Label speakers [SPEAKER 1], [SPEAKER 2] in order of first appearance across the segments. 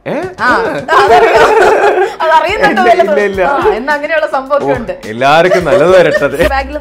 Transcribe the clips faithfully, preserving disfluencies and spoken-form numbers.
[SPEAKER 1] അങ്ങനെയുള്ള സംഭവം
[SPEAKER 2] എല്ലാവർക്കും നല്ലത് വരട്ടത്.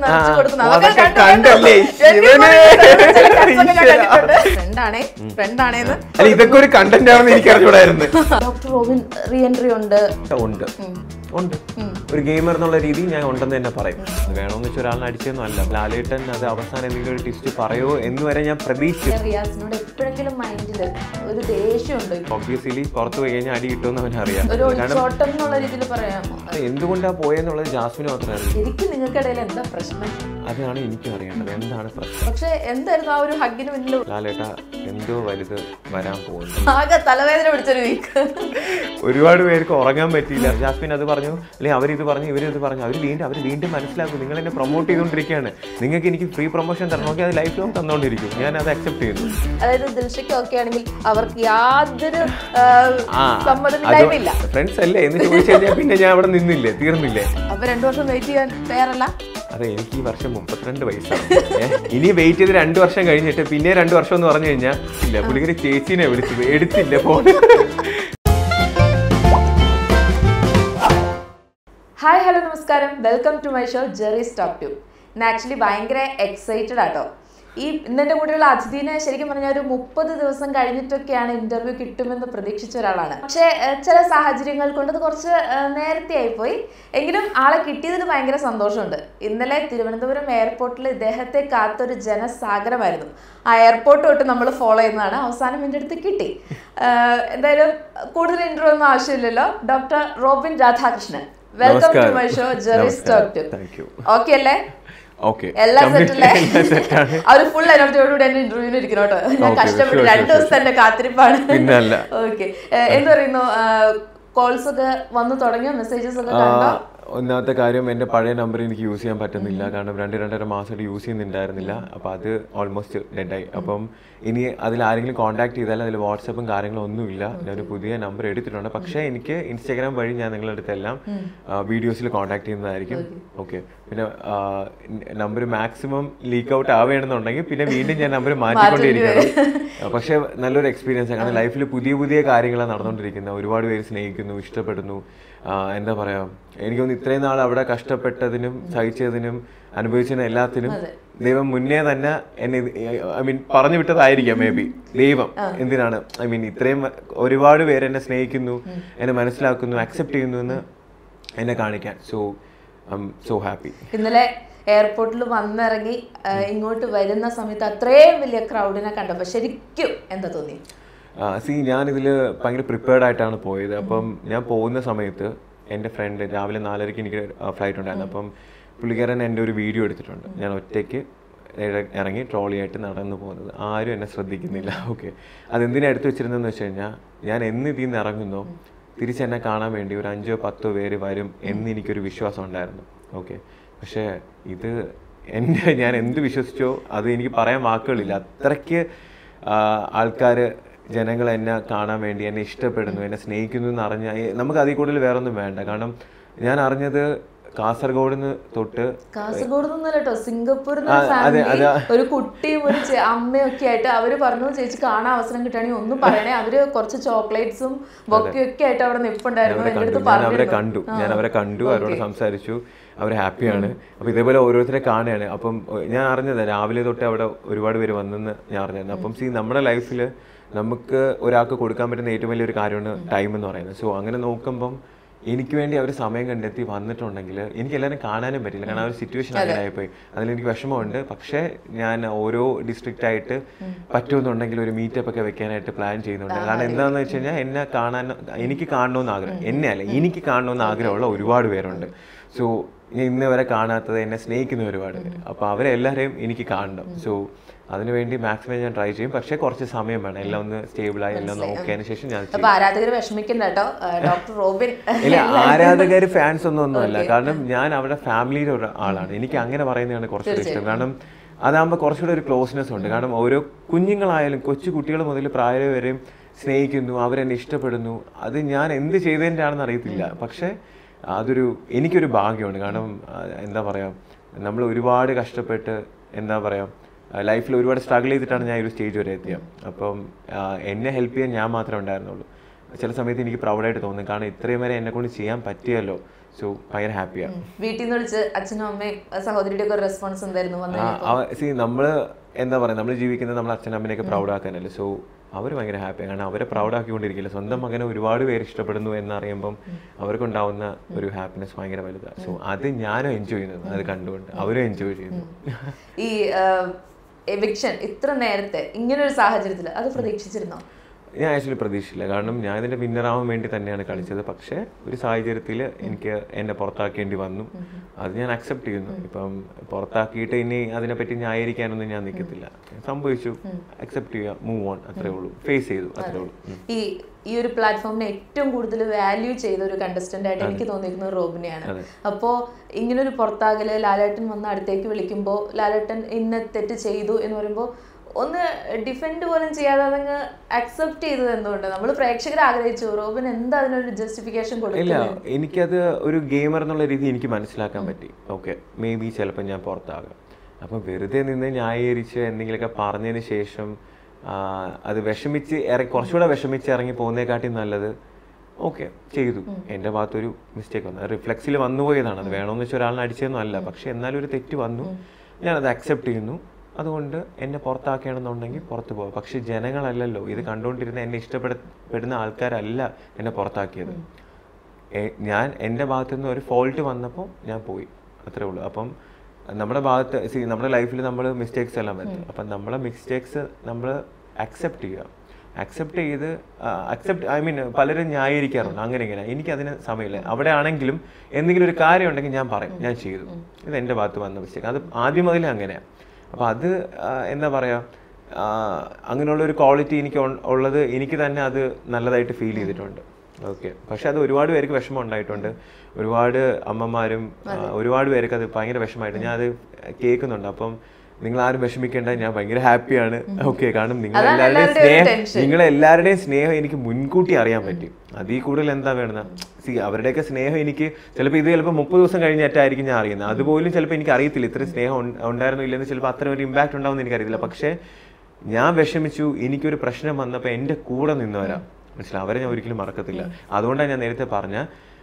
[SPEAKER 2] ഇതൊക്കെ ഒരു കണ്ടന്റ് ആണെന്ന് എനിക്ക് അറിഞ്ഞൂടായിരുന്നു.
[SPEAKER 1] ഡോക്ടർ റോബിൻ റീ എൻട്രി ഉണ്ട്
[SPEAKER 2] ഉണ്ട് ഉണ്ട് ഒരു ഗെയിമർ എന്നുള്ള രീതിയിൽ ഞാൻ ഉണ്ടെന്ന് തന്നെ പറയും. വേണമെന്ന് വെച്ചാൽ ഒരാളിനെ അടിച്ചൊന്നും അല്ല. ലാലേട്ടൻ അത് അവസാനം എന്തെങ്കിലും ഒരു ട്വിസ്റ്റ് പറയോ എന്ന് വരെ ഞാൻ പ്രതീക്ഷിച്ചു.
[SPEAKER 1] റിയാസിനോട് എപ്പോഴെങ്കിലും മൈൻഡില് ഒരു ദേഷ്യമുണ്ട്.
[SPEAKER 2] ഒബ്വിയസ്ലി പുറത്ത് പോയി കഴിഞ്ഞാൽ അടി കിട്ടുമെന്ന് അവൻ അറിയാം. എന്തുകൊണ്ടാ പോയെന്നുള്ളത് ജാസ്മിന് മാത്രമേ അറിയൂ.
[SPEAKER 1] ശരിക്കും നിങ്ങൾക്കിടയിൽ എന്താ പ്രശ്നം?
[SPEAKER 2] അതാണ് എനിക്കും അറിയേണ്ടത്, എന്താണ് പ്രശ്നം.
[SPEAKER 1] പക്ഷെ എന്തായിരുന്നു ആ ഒരു ഹഗ്ഗിന് മുന്നിൽ
[SPEAKER 2] ലാലേട്ട എന്തോ വലുത് വരാൻ പോകുന്നു.
[SPEAKER 1] ആകെ തലവേദന പിടിച്ചൊരു വീക്ക്.
[SPEAKER 2] ഒരുപാട് പേർക്ക് ഉറങ്ങാൻ പറ്റിയില്ല. ജാസ്മിൻ അത് പറഞ്ഞു, അല്ലെങ്കിൽ അവരിത് പറഞ്ഞു, ഇവരിത് പറഞ്ഞു. അവർ വീണ്ടും അവർ വീണ്ടും മനസ്സിലാക്കും നിങ്ങൾ എന്നെ പ്രൊമോട്ട് ചെയ്തുകൊണ്ടിരിക്കുകയാണ്, നിങ്ങൾക്ക് എനിക്ക് ഫ്രീ പ്രൊമോഷൻ തരണമെങ്കിൽ അത് ലൈഫ് ലോങ് തന്നുകൊണ്ടിരിക്കും. ഞാൻ അത് അക്സെപ്റ്റ് ചെയ്യുന്നു.
[SPEAKER 1] അതായത് ദിൽഷയ്ക്ക് ഒക്കെ ആണെങ്കിൽ അവർക്ക് യാതൊരു സമ്മതമില്ല.
[SPEAKER 2] ഫ്രണ്ട്സ് അല്ലേ എന്ന് ചോദിച്ചു കഴിഞ്ഞാൽ പിന്നെ ഞാൻ അവിടെ നിന്നില്ലേ, തീർന്നില്ലേ?
[SPEAKER 1] അപ്പൊ രണ്ടു വർഷം വെയിറ്റ് ചെയ്യാൻ തയ്യാറല്ല?
[SPEAKER 2] അതെ, എനിക്ക് ഈ വർഷം മുപ്പത്തിരണ്ട് വയസ്സാണ്. ഇനി വെയിറ്റ് ചെയ്ത് രണ്ടു വർഷം കഴിഞ്ഞിട്ട് പിന്നെ രണ്ടു വർഷം എന്ന് പറഞ്ഞു കഴിഞ്ഞാൽ ഇല്ല, പുള്ളിക്കാരി ചേച്ചീനെ വിളിച്ചത് എടുത്തില്ല ഫോൺ.
[SPEAKER 1] ഹായ് ഹലോ നമസ്കാരം, welcome to my show Jerry's talk two. ഇന്ന് ആക്ച്വലി ഭയങ്കര എക്സൈറ്റഡ് ആട്ടോ. ഈ ഇന്നെൻ്റെ കൂടെയുള്ള അതിഥിനെ ശരിക്കും പറഞ്ഞാൽ ഒരു മുപ്പത് ദിവസം കഴിഞ്ഞിട്ടൊക്കെയാണ് ഇന്റർവ്യൂ കിട്ടുമെന്ന് പ്രതീക്ഷിച്ച ഒരാളാണ്. പക്ഷേ ചില സാഹചര്യങ്ങൾ കൊണ്ട് അത് കുറച്ച് നേരത്തെ ആയിപ്പോയി. എങ്കിലും ആളെ കിട്ടിയതിൽ ഭയങ്കര സന്തോഷമുണ്ട്. ഇന്നലെ തിരുവനന്തപുരം എയർപോർട്ടിൽ ഇദ്ദേഹത്തെ കാത്തൊരു ജനസാഗരമായിരുന്നു. ആ എയർപോർട്ട് തൊട്ട് നമ്മൾ ഫോളോ ചെയ്യുന്നതാണ്. അവസാനം എൻ്റെ അടുത്ത് കിട്ടി. എന്തായാലും കൂടുതൽ ഇന്റർവ്യൂ ഒന്നും ആവശ്യമില്ലല്ലോ. Doctor Robin Radhakrishnan, welcome to my show Jerry's talk two. Okay അല്ലേ? എല്ലാം സെറ്റല്ലേ? അവര് ഫുൾ എനർജിയോടുകൂടി എന്റെ ഇന്റർവ്യൂവിന് ഇരിക്കണം കേട്ടോ. ഞാൻ കഷ്ടപ്പെട്ട് രണ്ടു ദിവസത്തെ എന്റെ കാത്തിരിപ്പാണ്. ഓക്കെ, എന്ത് പറയുന്നു? കോൾസ് ഒക്കെ വന്നു തുടങ്ങിയോ? മെസ്സേജസ് ഒക്കെ കണ്ടോ?
[SPEAKER 2] ഒന്നാമത്തെ കാര്യം, എൻ്റെ പഴയ നമ്പർ എനിക്ക് യൂസ് ചെയ്യാൻ പറ്റുന്നില്ല. കാരണം രണ്ട് രണ്ടര മാസമായിട്ട് യൂസ് ചെയ്യുന്നുണ്ടായിരുന്നില്ല. അപ്പോൾ അത് ഓൾമോസ്റ്റ് ഡെഡായി. അപ്പം ഇനി അതിൽ ആരെങ്കിലും കോൺടാക്ട് ചെയ്താൽ അതിൽ വാട്സപ്പും കാര്യങ്ങളും ഒന്നുമില്ല. ഞാനൊരു പുതിയ നമ്പർ എടുത്തിട്ടുണ്ട്. പക്ഷേ എനിക്ക് ഇൻസ്റ്റാഗ്രാം വഴി ഞാൻ നിങ്ങളുടെ അടുത്തെല്ലാം വീഡിയോസിൽ കോൺടാക്ട് ചെയ്യുന്നതായിരിക്കും. ഓക്കെ, പിന്നെ നമ്പർ മാക്സിമം ലീക്ക് ഔട്ട് ആവുകയാണെന്നുണ്ടെങ്കിൽ പിന്നെ വീണ്ടും ഞാൻ നമ്പർ മാറ്റിക്കൊണ്ടേയിരിക്കണം. പക്ഷേ നല്ലൊരു എക്സ്പീരിയൻസ് ആണ്. കാരണം ലൈഫിൽ പുതിയ പുതിയ കാര്യങ്ങളാണ് നടന്നുകൊണ്ടിരിക്കുന്നത്. ഒരുപാട് പേര് സ്നേഹിക്കുന്നു, ഇഷ്ടപ്പെടുന്നു. എന്താ പറയാ, എനിക്കൊന്ന് ഇത്രയും നാൾ അവിടെ കഷ്ടപ്പെട്ടതിനും സഹിച്ചതിനും അനുഭവിച്ചതിനും എല്ലാത്തിനും ദൈവം മുന്നേ തന്നെ എന്നെ ഐ മീൻ പറഞ്ഞു വിട്ടതായിരിക്കാം. മേ ബി ദൈവം എന്തിനാണ് ഐ മീൻ ഇത്രയും ഒരുപാട് പേര് എന്നെ സ്നേഹിക്കുന്നു, എന്നെ മനസ്സിലാക്കുന്നു, അക്സെപ്റ്റ് ചെയ്യുന്നു എന്ന് എന്നെ കാണിക്കാൻ. So I'm so happy.
[SPEAKER 1] ഇന്നലെ എയർപോർട്ടിൽ വന്നിറങ്ങി ഇങ്ങോട്ട് വരുന്ന സമയത്ത് അത്രയും വലിയ ക്രൗഡിനെ കണ്ടപ്പോൾ ശരിക്കും എന്താ തോന്നി?
[SPEAKER 2] സി, ഞാനിതിൽ ഭയങ്കര പ്രിപ്പയർഡ് ആയിട്ടാണ് പോയത്. അപ്പം ഞാൻ പോകുന്ന സമയത്ത് എൻ്റെ ഫ്രണ്ട് രാവിലെ നാലരയ്ക്ക് എനിക്ക് ഫ്ലൈറ്റ് ഉണ്ടായിരുന്നു. അപ്പം പുള്ളിക്കാരൻ എൻ്റെ ഒരു വീഡിയോ എടുത്തിട്ടുണ്ട്. ഞാൻ ഒറ്റയ്ക്ക് ഇറങ്ങി ട്രോളിയായിട്ട് നടന്നു പോകുന്നത്. ആരും എന്നെ ശ്രദ്ധിക്കുന്നില്ല. ഓക്കെ, അതെന്തിനാ എടുത്തു വെച്ചിരുന്നതെന്ന് വെച്ച് കഴിഞ്ഞാൽ ഞാൻ എന്ന് ഇതിൽ നിന്ന് ഇറങ്ങുന്നോ തിരിച്ചെന്നെ കാണാൻ വേണ്ടി ഒരു അഞ്ചോ പത്തോ പേര് വരും എന്ന് എനിക്കൊരു വിശ്വാസം ഉണ്ടായിരുന്നു. ഓക്കെ, പക്ഷേ ഇത് എൻ്റെ ഞാൻ എന്ത് വിശ്വസിച്ചോ അത് എനിക്ക് പറയാൻ വാക്കുകളില്ല. അത്രയ്ക്ക് ആൾക്കാർ ജനങ്ങൾ എന്നെ കാണാൻ വേണ്ടി എന്നെ ഇഷ്ടപ്പെടുന്നു, എന്നെ സ്നേഹിക്കുന്നു എന്ന് അറിഞ്ഞാൽ നമുക്ക് അതിൽ കൂടുതൽ വേറെ ഒന്നും വേണ്ട. കാരണം ഞാൻ അറിഞ്ഞത് കാസർഗോഡ് നിന്ന് തൊട്ട്
[SPEAKER 1] കാസർഗോഡ് നിന്നല്ലോ സിംഗപ്പൂരിൽ ഒരു കുട്ടിയും ഒരു അമ്മയും ഒക്കെ ആയിട്ട് അവര് പറഞ്ഞു ചേച്ചി കാണാൻ അവസരം കിട്ടുകയാണെങ്കിൽ ഒന്നും പറയണേ. അവര് കുറച്ച് ചോക്ലേറ്റ്സും ബൊക്കെയൊക്കെ ആയിട്ട് അവിടെ നിൽപ്പുണ്ടായിരുന്നു.
[SPEAKER 2] ഞാൻ അവരെ കണ്ടു ഞാൻ അവരെ കണ്ടു അവരോട് സംസാരിച്ചു. അവർ ഹാപ്പിയാണ്. അപ്പോൾ ഇതേപോലെ ഓരോരുത്തരെ കാണുകയാണ്. അപ്പം ഞാൻ അറിഞ്ഞത് രാവിലെ തൊട്ട് അവിടെ ഒരുപാട് പേര് വന്നെന്ന് ഞാൻ അറിഞ്ഞായിരുന്നു. അപ്പം സി, നമ്മുടെ ലൈഫിൽ നമുക്ക് ഒരാൾക്ക് കൊടുക്കാൻ പറ്റുന്ന ഏറ്റവും വലിയൊരു കാര്യമാണ് ടൈം എന്ന് പറയുന്നത്. സോ അങ്ങനെ നോക്കുമ്പം എനിക്ക് വേണ്ടി അവർ സമയം കണ്ടെത്തി വന്നിട്ടുണ്ടെങ്കിൽ എനിക്ക് എല്ലാവരും കാണാനും പറ്റില്ല. കാരണം ആ ഒരു സിറ്റുവേഷൻ അങ്ങനെ ആയിപ്പോയി. അതിലെനിക്ക് വിഷമമുണ്ട്. പക്ഷേ ഞാൻ ഓരോ ഡിസ്ട്രിക്റ്റ് ആയിട്ട് പറ്റുമെന്നുണ്ടെങ്കിൽ ഒരു മീറ്റപ്പ് ഒക്കെ വെക്കാനായിട്ട് പ്ലാൻ ചെയ്യുന്നുണ്ട്. കാരണം എന്താണെന്ന് വെച്ച് കഴിഞ്ഞാൽ എന്നെ കാണാൻ എനിക്ക് കാണണമെന്ന് ആഗ്രഹം, എന്നെ അല്ല എനിക്ക് കാണണമെന്ന് ആഗ്രഹമുള്ള ഒരുപാട് പേരുണ്ട്. സോ ഞാൻ ഇന്ന് വരെ കാണാത്തത് എന്നെ സ്നേഹിക്കുന്ന ഒരുപാട് പേര്. അപ്പോൾ അവരെല്ലാവരെയും എനിക്ക് കാണണം. സോ അതിനുവേണ്ടി മാക്സിമം ഞാൻ ട്രൈ ചെയ്യും. പക്ഷേ കുറച്ച് സമയം വേണം എല്ലാം ഒന്ന് സ്റ്റേബിളായി എല്ലാം നോക്കിയതിന് ശേഷം ഞാൻ ഇല്ല, ആരാധകർ ഫാൻസ് ഒന്നും ഒന്നുമല്ല. കാരണം ഞാൻ അവരുടെ ഫാമിലിയിലെ ഒരു ആളാണ്. എനിക്ക് അങ്ങനെ പറയുന്നതാണ് കുറച്ചുകൂടി ഇഷ്ടം. കാരണം അതാകുമ്പോൾ കുറച്ചുകൂടെ ഒരു ക്ലോസ്നെസ് ഉണ്ട്. കാരണം ഓരോ കുഞ്ഞുങ്ങളായാലും കൊച്ചു കുട്ടികൾ മുതൽ പ്രായവരെയും സ്നേഹിക്കുന്നു, അവരെന്നെ ഇഷ്ടപ്പെടുന്നു. അത് ഞാൻ എന്ത് ചെയ്തതിൻ്റെ ആണെന്ന് അറിയത്തില്ല. പക്ഷേ അതൊരു എനിക്കൊരു ഭാഗ്യമാണ്. കാരണം എന്താ പറയുക, നമ്മൾ ഒരുപാട് കഷ്ടപ്പെട്ട് എന്താ പറയുക ലൈഫിൽ ഒരുപാട് സ്ട്രഗിൾ ചെയ്തിട്ടാണ് ഞാൻ ഒരു സ്റ്റേജ് വരെ എത്തിയത്. അപ്പം എന്നെ ഹെൽപ്പ് ചെയ്യാൻ ഞാൻ മാത്രമേ ഉണ്ടായിരുന്നുള്ളൂ. ചില സമയത്ത് എനിക്ക് പ്രൗഡായിട്ട് തോന്നും, കാരണം ഇത്രയും വരെ എന്നെ കൊണ്ട് ചെയ്യാൻ പറ്റിയല്ലോ. സോ ഭയങ്കര ഹാപ്പിയാണ്.
[SPEAKER 1] വീട്ടിൽ നിന്ന് വിളിച്ച് അച്ഛനും അമ്മയും സഹോദരിയുടെ ഒക്കെ റെസ്പോൺസ് എന്തായിരുന്നു?
[SPEAKER 2] സി നമ്മള് എന്താ പറയുക, നമ്മൾ ജീവിക്കുന്നത് നമ്മൾ അച്ഛനും അമ്മനെയൊക്കെ പ്രൗഡാക്കാനല്ലേ. സോ അവർ ഭയങ്കര ഹാപ്പിയാണ്, കാരണം അവരെ പ്രൗഡാക്കിക്കൊണ്ടിരിക്കില്ല. സ്വന്തം മകനെ ഒരുപാട് പേര് ഇഷ്ടപ്പെടുന്നു എന്നറിയുമ്പം അവർക്കുണ്ടാവുന്ന ഒരു ഹാപ്പിനെസ് ഭയങ്കര വലുതാണ്. സോ അത് ഞാനും എൻജോയ് ചെയ്യുന്നത്, അത് കണ്ടുകൊണ്ട് അവരും എൻജോയ് ചെയ്യുന്നു.
[SPEAKER 1] ഈ എവിക്ഷൻ ഇത്ര നേരത്തെ ഇങ്ങനൊരു സാഹചര്യത്തിൽ അത് പ്രതീക്ഷിച്ചിരുന്നോ?
[SPEAKER 2] ഞാൻ ആക്ച്വലി പ്രതീക്ഷിച്ചില്ല, കാരണം ഞാൻ ഇതിൻ്റെ വിന്നറാവാൻ വേണ്ടി തന്നെയാണ് കളിച്ചത്. പക്ഷേ ഒരു സാഹചര്യത്തിൽ എനിക്ക് എന്നെ പുറത്താക്കേണ്ടി വന്നു. അത് ഞാൻ അക്സെപ്റ്റ് ചെയ്യുന്നു. ഇപ്പം പുറത്താക്കിയിട്ട് ഇനി അതിനെപ്പറ്റി ന്യായീകരിക്കാനൊന്നും ഞാൻ നിൽക്കത്തില്ല. സംഭവിച്ചു, അക്സെപ്റ്റ് ചെയ്യുക, മൂവ് ഓൺ, അത്രേ ഉള്ളൂ. ഫേസ് ചെയ്തു, അത്രേ ഉള്ളൂ.
[SPEAKER 1] ഈ ഈ ഒരു പ്ലാറ്റ്ഫോമിനെ ഏറ്റവും കൂടുതൽ വാല്യൂ ചെയ്ത ഒരു കണ്ടസ്റ്റന്റ് ആയിട്ട് എനിക്ക് തോന്നിയിരിക്കുന്നത് റോബിനെയാണ്. അപ്പോൾ ഇങ്ങനൊരു പുറത്താകല്, ലാലേട്ടൻ വന്ന് അടുത്തേക്ക് വിളിക്കുമ്പോൾ ലാലേട്ടൻ ഇന്ന തെറ്റ് ചെയ്തു എന്ന് പറയുമ്പോൾ ഒന്ന് ഡിഫെൻഡ് പോലും ചെയ്യാതെ അതങ്ങ് അക്സെപ്റ്റ് ചെയ്തത് എന്തുകൊണ്ട്? നമ്മൾ പ്രേക്ഷകർ ആഗ്രഹിച്ചു, റോബിൻ എന്താ അതിനൊരു ജസ്റ്റിഫിക്കേഷൻ കൊടുക്കില്ല.
[SPEAKER 2] എനിക്കത് ഒരു ഗെയിമർ എന്നുള്ള രീതി എനിക്ക് മനസ്സിലാക്കാൻ പറ്റി. ഓക്കെ, മേ ബി ചിലപ്പോൾ ഞാൻ പുറത്താകാം. അപ്പം വെറുതെ നിന്ന് ന്യായീകരിച്ച് എന്തെങ്കിലുമൊക്കെ പറഞ്ഞതിന് ശേഷം അത് വിഷമിച്ച് ഇറങ്ങി കുറച്ചുകൂടെ വിഷമിച്ച് ഇറങ്ങി പോകുന്നതിനെക്കാട്ടി നല്ലത് ഓക്കെ ചെയ്തു, എൻ്റെ ഭാഗത്തൊരു മിസ്റ്റേക്ക് വന്നു, റിഫ്ലെക്സിൽ വന്നുപോയതാണ്. അത് വേണമെന്ന് വെച്ചാൽ ഒരാളിനെ അടിച്ചതൊന്നും അല്ല, പക്ഷെ എന്നാലും ഒരു തെറ്റ് വന്നു, ഞാനത് അക്സെപ്റ്റ് ചെയ്യുന്നു. അതുകൊണ്ട് എന്നെ പുറത്താക്കുകയാണെന്നുണ്ടെങ്കിൽ പുറത്ത് പോകാം. പക്ഷെ ജനങ്ങളല്ലല്ലോ ഇത് കണ്ടുകൊണ്ടിരുന്ന, എന്നെ ഇഷ്ടപ്പെടുന്ന ആൾക്കാരല്ല എന്നെ പുറത്താക്കിയത്. ഞാൻ എൻ്റെ ഭാഗത്തു നിന്ന് ഒരു ഫോൾട്ട് വന്നപ്പോൾ ഞാൻ പോയി, അത്രേ ഉള്ളൂ. അപ്പം നമ്മുടെ ഭാഗത്ത് സി നമ്മുടെ ലൈഫിൽ നമ്മൾ മിസ്റ്റേക്സ് എല്ലാം വരും. അപ്പം നമ്മളെ മിസ്റ്റേക്സ് നമ്മൾ അക്സെപ്റ്റ് ചെയ്യുക. അക്സെപ്റ്റ് ചെയ്ത് അക്സെപ്റ്റ് ഐ മീൻ പലരും ന്യായീകരിക്കാറുണ്ട് അങ്ങനെ ഇങ്ങനെ. എനിക്കതിന് സമയമില്ല. അവിടെ ആണെങ്കിലും എന്തെങ്കിലും ഒരു കാര്യം ഉണ്ടെങ്കിൽ ഞാൻ പറയും, ഞാൻ ചെയ്തു, ഇത് എൻ്റെ ഭാഗത്ത് വന്ന മിസ്റ്റേക്ക്. അത് ആദ്യം മുതലേ അങ്ങനെയാണ്. അപ്പോൾ അത് എന്താ പറയുക, അങ്ങനെയുള്ള ഒരു ക്വാളിറ്റി എനിക്ക് ഉള്ളത് എനിക്ക് തന്നെ അത് നല്ലതായിട്ട് ഫീൽ ചെയ്തിട്ടുണ്ട്. ഓക്കെ, പക്ഷെ അത് ഒരുപാട് പേർക്ക് വിഷമം ഉണ്ടായിട്ടുണ്ട്. ഒരുപാട് അമ്മമാരും ഒരുപാട് പേർക്ക് അത് ഭയങ്കര വിഷമമായിട്ട് ഞാൻ അത് കേൾക്കുന്നുണ്ട്. അപ്പം നിങ്ങൾ ആരും വിഷമിക്കേണ്ട, ഞാൻ ഭയങ്കര ഹാപ്പിയാണ്. ഓക്കെ, കാരണം നിങ്ങളെല്ലാവരുടെയും സ്നേഹം നിങ്ങളെല്ലാവരുടെയും സ്നേഹം എനിക്ക് മുൻകൂട്ടി അറിയാൻ പറ്റും. അതിൽ കൂടുതൽ എന്താ വേണമെന്ന സി അവരുടെയൊക്കെ സ്നേഹം എനിക്ക് ചിലപ്പോൾ ഇത് ചിലപ്പോൾ മുപ്പത് ദിവസം കഴിഞ്ഞിട്ടായിരിക്കും ഞാൻ അറിയുന്നത്. അതുപോലും ചിലപ്പോൾ എനിക്ക് അറിയത്തില്ല ഇത്ര സ്നേഹം ഉണ്ടായിരുന്നോ ഇല്ലെന്ന്. ചിലപ്പോൾ അത്ര ഒരു ഇമ്പാക്ട് ഉണ്ടാവുമെന്ന് എനിക്കറിയത്തില്ല. പക്ഷേ ഞാൻ വിഷമിച്ചു, എനിക്കൊരു പ്രശ്നം വന്നപ്പോൾ എൻ്റെ കൂടെ നിന്നവരാ, മനസ്സിലായി, അവരെ ഞാൻ ഒരിക്കലും മറക്കത്തില്ല. അതുകൊണ്ടാണ് ഞാൻ നേരത്തെ പറഞ്ഞ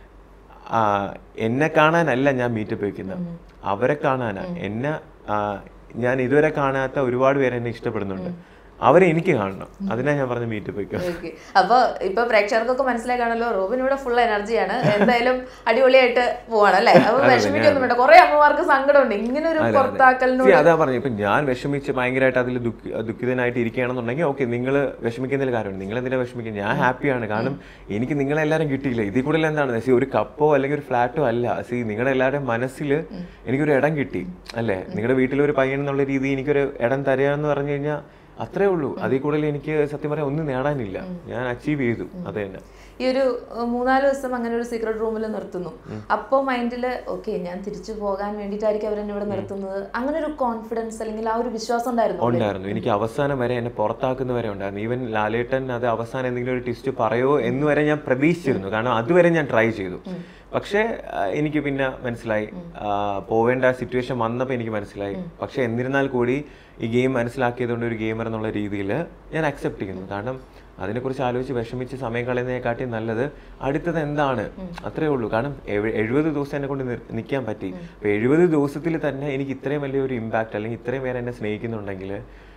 [SPEAKER 2] എന്നെ കാണാനല്ല ഞാൻ മീറ്റപ്പ് വയ്ക്കുന്നത്, അവരെ കാണാനാ. എന്നെ ഞാൻ ഇതുവരെ കാണാത്ത ഒരുപാട് പേര് എന്നെ ഇഷ്ടപ്പെടുന്നുണ്ട്, അവരെ എനിക്ക് കാണണം. അതിനാ ഞാൻ പറഞ്ഞ മീറ്റപ്പ് വയ്ക്കും.
[SPEAKER 1] അപ്പൊ ഇപ്പൊ പ്രേക്ഷകർക്കൊക്കെ മനസ്സിലായി കാണല്ലോ, റോബിൻ ഇവിടെ ഫുൾ എനർജിയാണ്, എന്തായാലും അടിപൊളിയായിട്ട് പോവാണ് അല്ലേ? അപ്പൊ വിഷമിക്കൊന്നും വേണ്ട. കുറെ അമ്മമാർക്ക് സങ്കടമുണ്ട് ഇങ്ങനെ ഒരു പുറത്താക്കലിനോട്.
[SPEAKER 2] അതാ പറഞ്ഞു, ഇപ്പൊ ഞാൻ വിഷമിച്ച് ഭയങ്കരമായിട്ട് അതിൽ ദുഃഖിതനായിട്ട് ഇരിക്കുകയാണെന്നുണ്ടെങ്കിൽ ഓക്കെ, നിങ്ങൾ വിഷമിക്കുന്നതിൽ കാര്യമുണ്ട്. നിങ്ങൾ എന്തിനാ വിഷമിക്കുന്നത്? ഞാൻ ഹാപ്പിയാണ്, കാരണം എനിക്ക് നിങ്ങളെല്ലാവരും കിട്ടിയില്ല. ഇതിൽ കൂടുതൽ എന്താണ് സി ഒരു കപ്പോ അല്ലെങ്കിൽ ഒരു ഫ്ലാറ്റോ അല്ല. സി നിങ്ങളുടെ എല്ലാവരുടെയും മനസ്സിൽ എനിക്കൊരു ഇടം കിട്ടി അല്ലേ? നിങ്ങളുടെ വീട്ടിലൊരു പയ്യൻ എന്നുള്ള രീതി എനിക്കൊരു ഇടം തരിക എന്ന് പറഞ്ഞു കഴിഞ്ഞാൽ അത്രേ ഉള്ളൂ. അതിൽ കൂടുതൽ എനിക്ക് സത്യം പറയാൻ ഒന്നും നേടാനില്ല. ഞാൻ അച്ചീവ് ചെയ്തു, അത് തന്നെ.
[SPEAKER 1] ഈ ഒരു മൂന്നാല് ദിവസം അങ്ങനെ ഒരു സീക്രട്ട് റൂമിൽ നിർത്തുന്നു. അപ്പോൾ മൈൻഡില് ഓക്കെ ഞാൻ തിരിച്ചു പോകാൻ വേണ്ടിയിട്ടായിരിക്കും അവരെന്നെ ഇവിടെ നിർത്തുന്നത്, അങ്ങനെ ഒരു കോൺഫിഡൻസ് അല്ലെങ്കിൽ ആ ഒരു വിശ്വാസം ഉണ്ടായിരുന്നു?
[SPEAKER 2] ഉണ്ടായിരുന്നു. എനിക്ക് അവസാനം വരെ എന്നെ പുറത്താക്കുന്ന വരെ ഉണ്ടായിരുന്നു. ഈവൻ ലാലേട്ടൻ അത് അവസാനം എന്തെങ്കിലും ഒരു ട്വിസ്റ്റ് പറയോ എന്ന് വരെ ഞാൻ പ്രതീക്ഷിച്ചിരുന്നു, കാരണം അതുവരെ ഞാൻ ട്രൈ ചെയ്തു. പക്ഷേ എനിക്ക് പിന്നെ മനസ്സിലായി, പോവേണ്ട സിറ്റുവേഷൻ വന്നപ്പോൾ എനിക്ക് മനസ്സിലായി. പക്ഷെ എന്നിരുന്നാൽ കൂടി ഈ ഗെയിം മനസ്സിലാക്കിയതുകൊണ്ട് ഒരു ഗെയിമർ എന്നുള്ള രീതിയിൽ ഞാൻ അക്സെപ്റ്റ് ചെയ്യുന്നു. കാരണം അതിനെക്കുറിച്ച് ആലോചിച്ച് വിഷമിച്ച് സമയം കളയുന്നതിനെക്കാട്ടി നല്ലത് അടുത്തത് എന്താണ്, അത്രേ ഉള്ളൂ. കാരണം എഴുപത് ദിവസം എന്നെ കൊണ്ട് നിൽക്കാൻ പറ്റി. അപ്പോൾ എഴുപത് ദിവസത്തിൽ തന്നെ എനിക്ക് ഇത്രയും വലിയൊരു ഇമ്പാക്റ്റ് അല്ലെങ്കിൽ ഇത്രയും പേരെ എന്നെ സ്നേഹിക്കുന്നുണ്ടെങ്കിൽ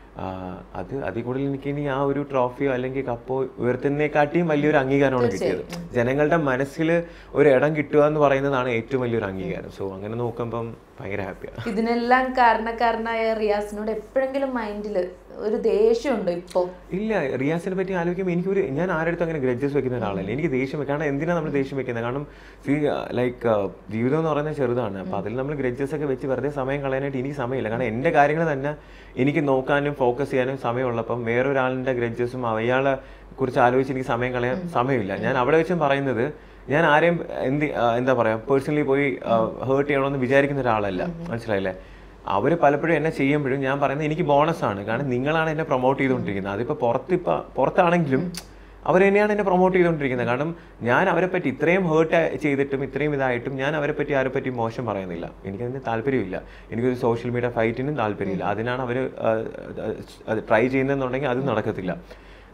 [SPEAKER 2] അത് അതിൽ കൂടുതൽ എനിക്ക് ഇനി ആ ഒരു ട്രോഫിയോ അല്ലെങ്കിൽ കപ്പോ ഉയർത്തുന്നതിനെക്കാട്ടിയും വലിയൊരു അംഗീകാരമാണ് കിട്ടിയത്. ജനങ്ങളുടെ മനസ്സിൽ ഒരു ഇടം കിട്ടുക എന്ന് പറയുന്നതാണ് ഏറ്റവും വലിയൊരു അംഗീകാരം. സോ അങ്ങനെ നോക്കുമ്പം ഭയങ്കര ഹാപ്പിയാണ്.
[SPEAKER 1] ഇതിനെല്ലാം കാരണക്കാരനായ റിയാസിനോട് എപ്പോഴെങ്കിലും മൈൻഡിൽ ഒരു ദേഷ്യമുണ്ടോ ഇപ്പോ?
[SPEAKER 2] ഇല്ല, റിയാസിനെ പറ്റി ആലോചിക്കുമ്പോൾ എനിക്കൊരു ഞാൻ ആരുടെ അങ്ങനെ ഗ്രഡ്ജസ് വെക്കുന്ന ഒരാളല്ല. എനിക്ക് ദേഷ്യം വെക്കും. കാരണം എന്തിനാണ് നമ്മൾ ദേഷ്യം വെക്കുന്നത്? കാരണം സീ ലൈക്ക് ജീവിതം എന്ന് പറയുന്നത് ചെറുതാണ്. അപ്പോൾ അതിൽ നമ്മൾ ഗ്രഡ്ജസ് ഒക്കെ വെച്ച് വെറുതെ സമയം കളയാനായിട്ട് എനിക്ക് സമയമില്ല. കാരണം എൻ്റെ കാര്യങ്ങൾ തന്നെ എനിക്ക് നോക്കാനും ഫോക്കസ് ചെയ്യാനും സമയമുള്ളപ്പം വേറൊരാളിൻ്റെ ഗ്രഡ്ജസും അയാളെ കുറിച്ച് ആലോചിച്ച് എനിക്ക് സമയം കളയാൻ സമയമില്ല. ഞാൻ അവിടെ വെച്ചും പറയുന്നത്, ഞാൻ ആരെയും എന്ത് എന്താ പറയുക പേഴ്സണലി പോയി ഹേർട്ട് ചെയ്യണമെന്ന് വിചാരിക്കുന്ന ഒരാളല്ല, മനസ്സിലായില്ലേ? അവർ പലപ്പോഴും എന്നെ ചെയ്യുമ്പോഴും ഞാൻ പറയുന്നത് എനിക്ക് ബോണസാണ്. കാരണം നിങ്ങളാണ് എന്നെ പ്രൊമോട്ട് ചെയ്തുകൊണ്ടിരിക്കുന്നത്. അതിപ്പോൾ പുറത്തിപ്പോൾ പുറത്താണെങ്കിലും അവർ തന്നെയാണ് എന്നെ പ്രൊമോട്ട് ചെയ്തുകൊണ്ടിരിക്കുന്നത്. കാരണം ഞാൻ അവരെ പറ്റി ഇത്രയും ഹേർട്ട് ചെയ്തിട്ടും ഇത്രയും ഇതായിട്ടും ഞാൻ അവരെ പറ്റി ആരെ പറ്റി മോശം പറയുന്നില്ല. എനിക്കതിന് താല്പര്യമില്ല. എനിക്കൊരു സോഷ്യൽ മീഡിയ ഫൈറ്റിനും താല്പര്യമില്ല. അതിനാണ് അവർ ട്രൈ ചെയ്യുന്നതെന്നുണ്ടെങ്കിൽ അത് നടക്കത്തില്ല.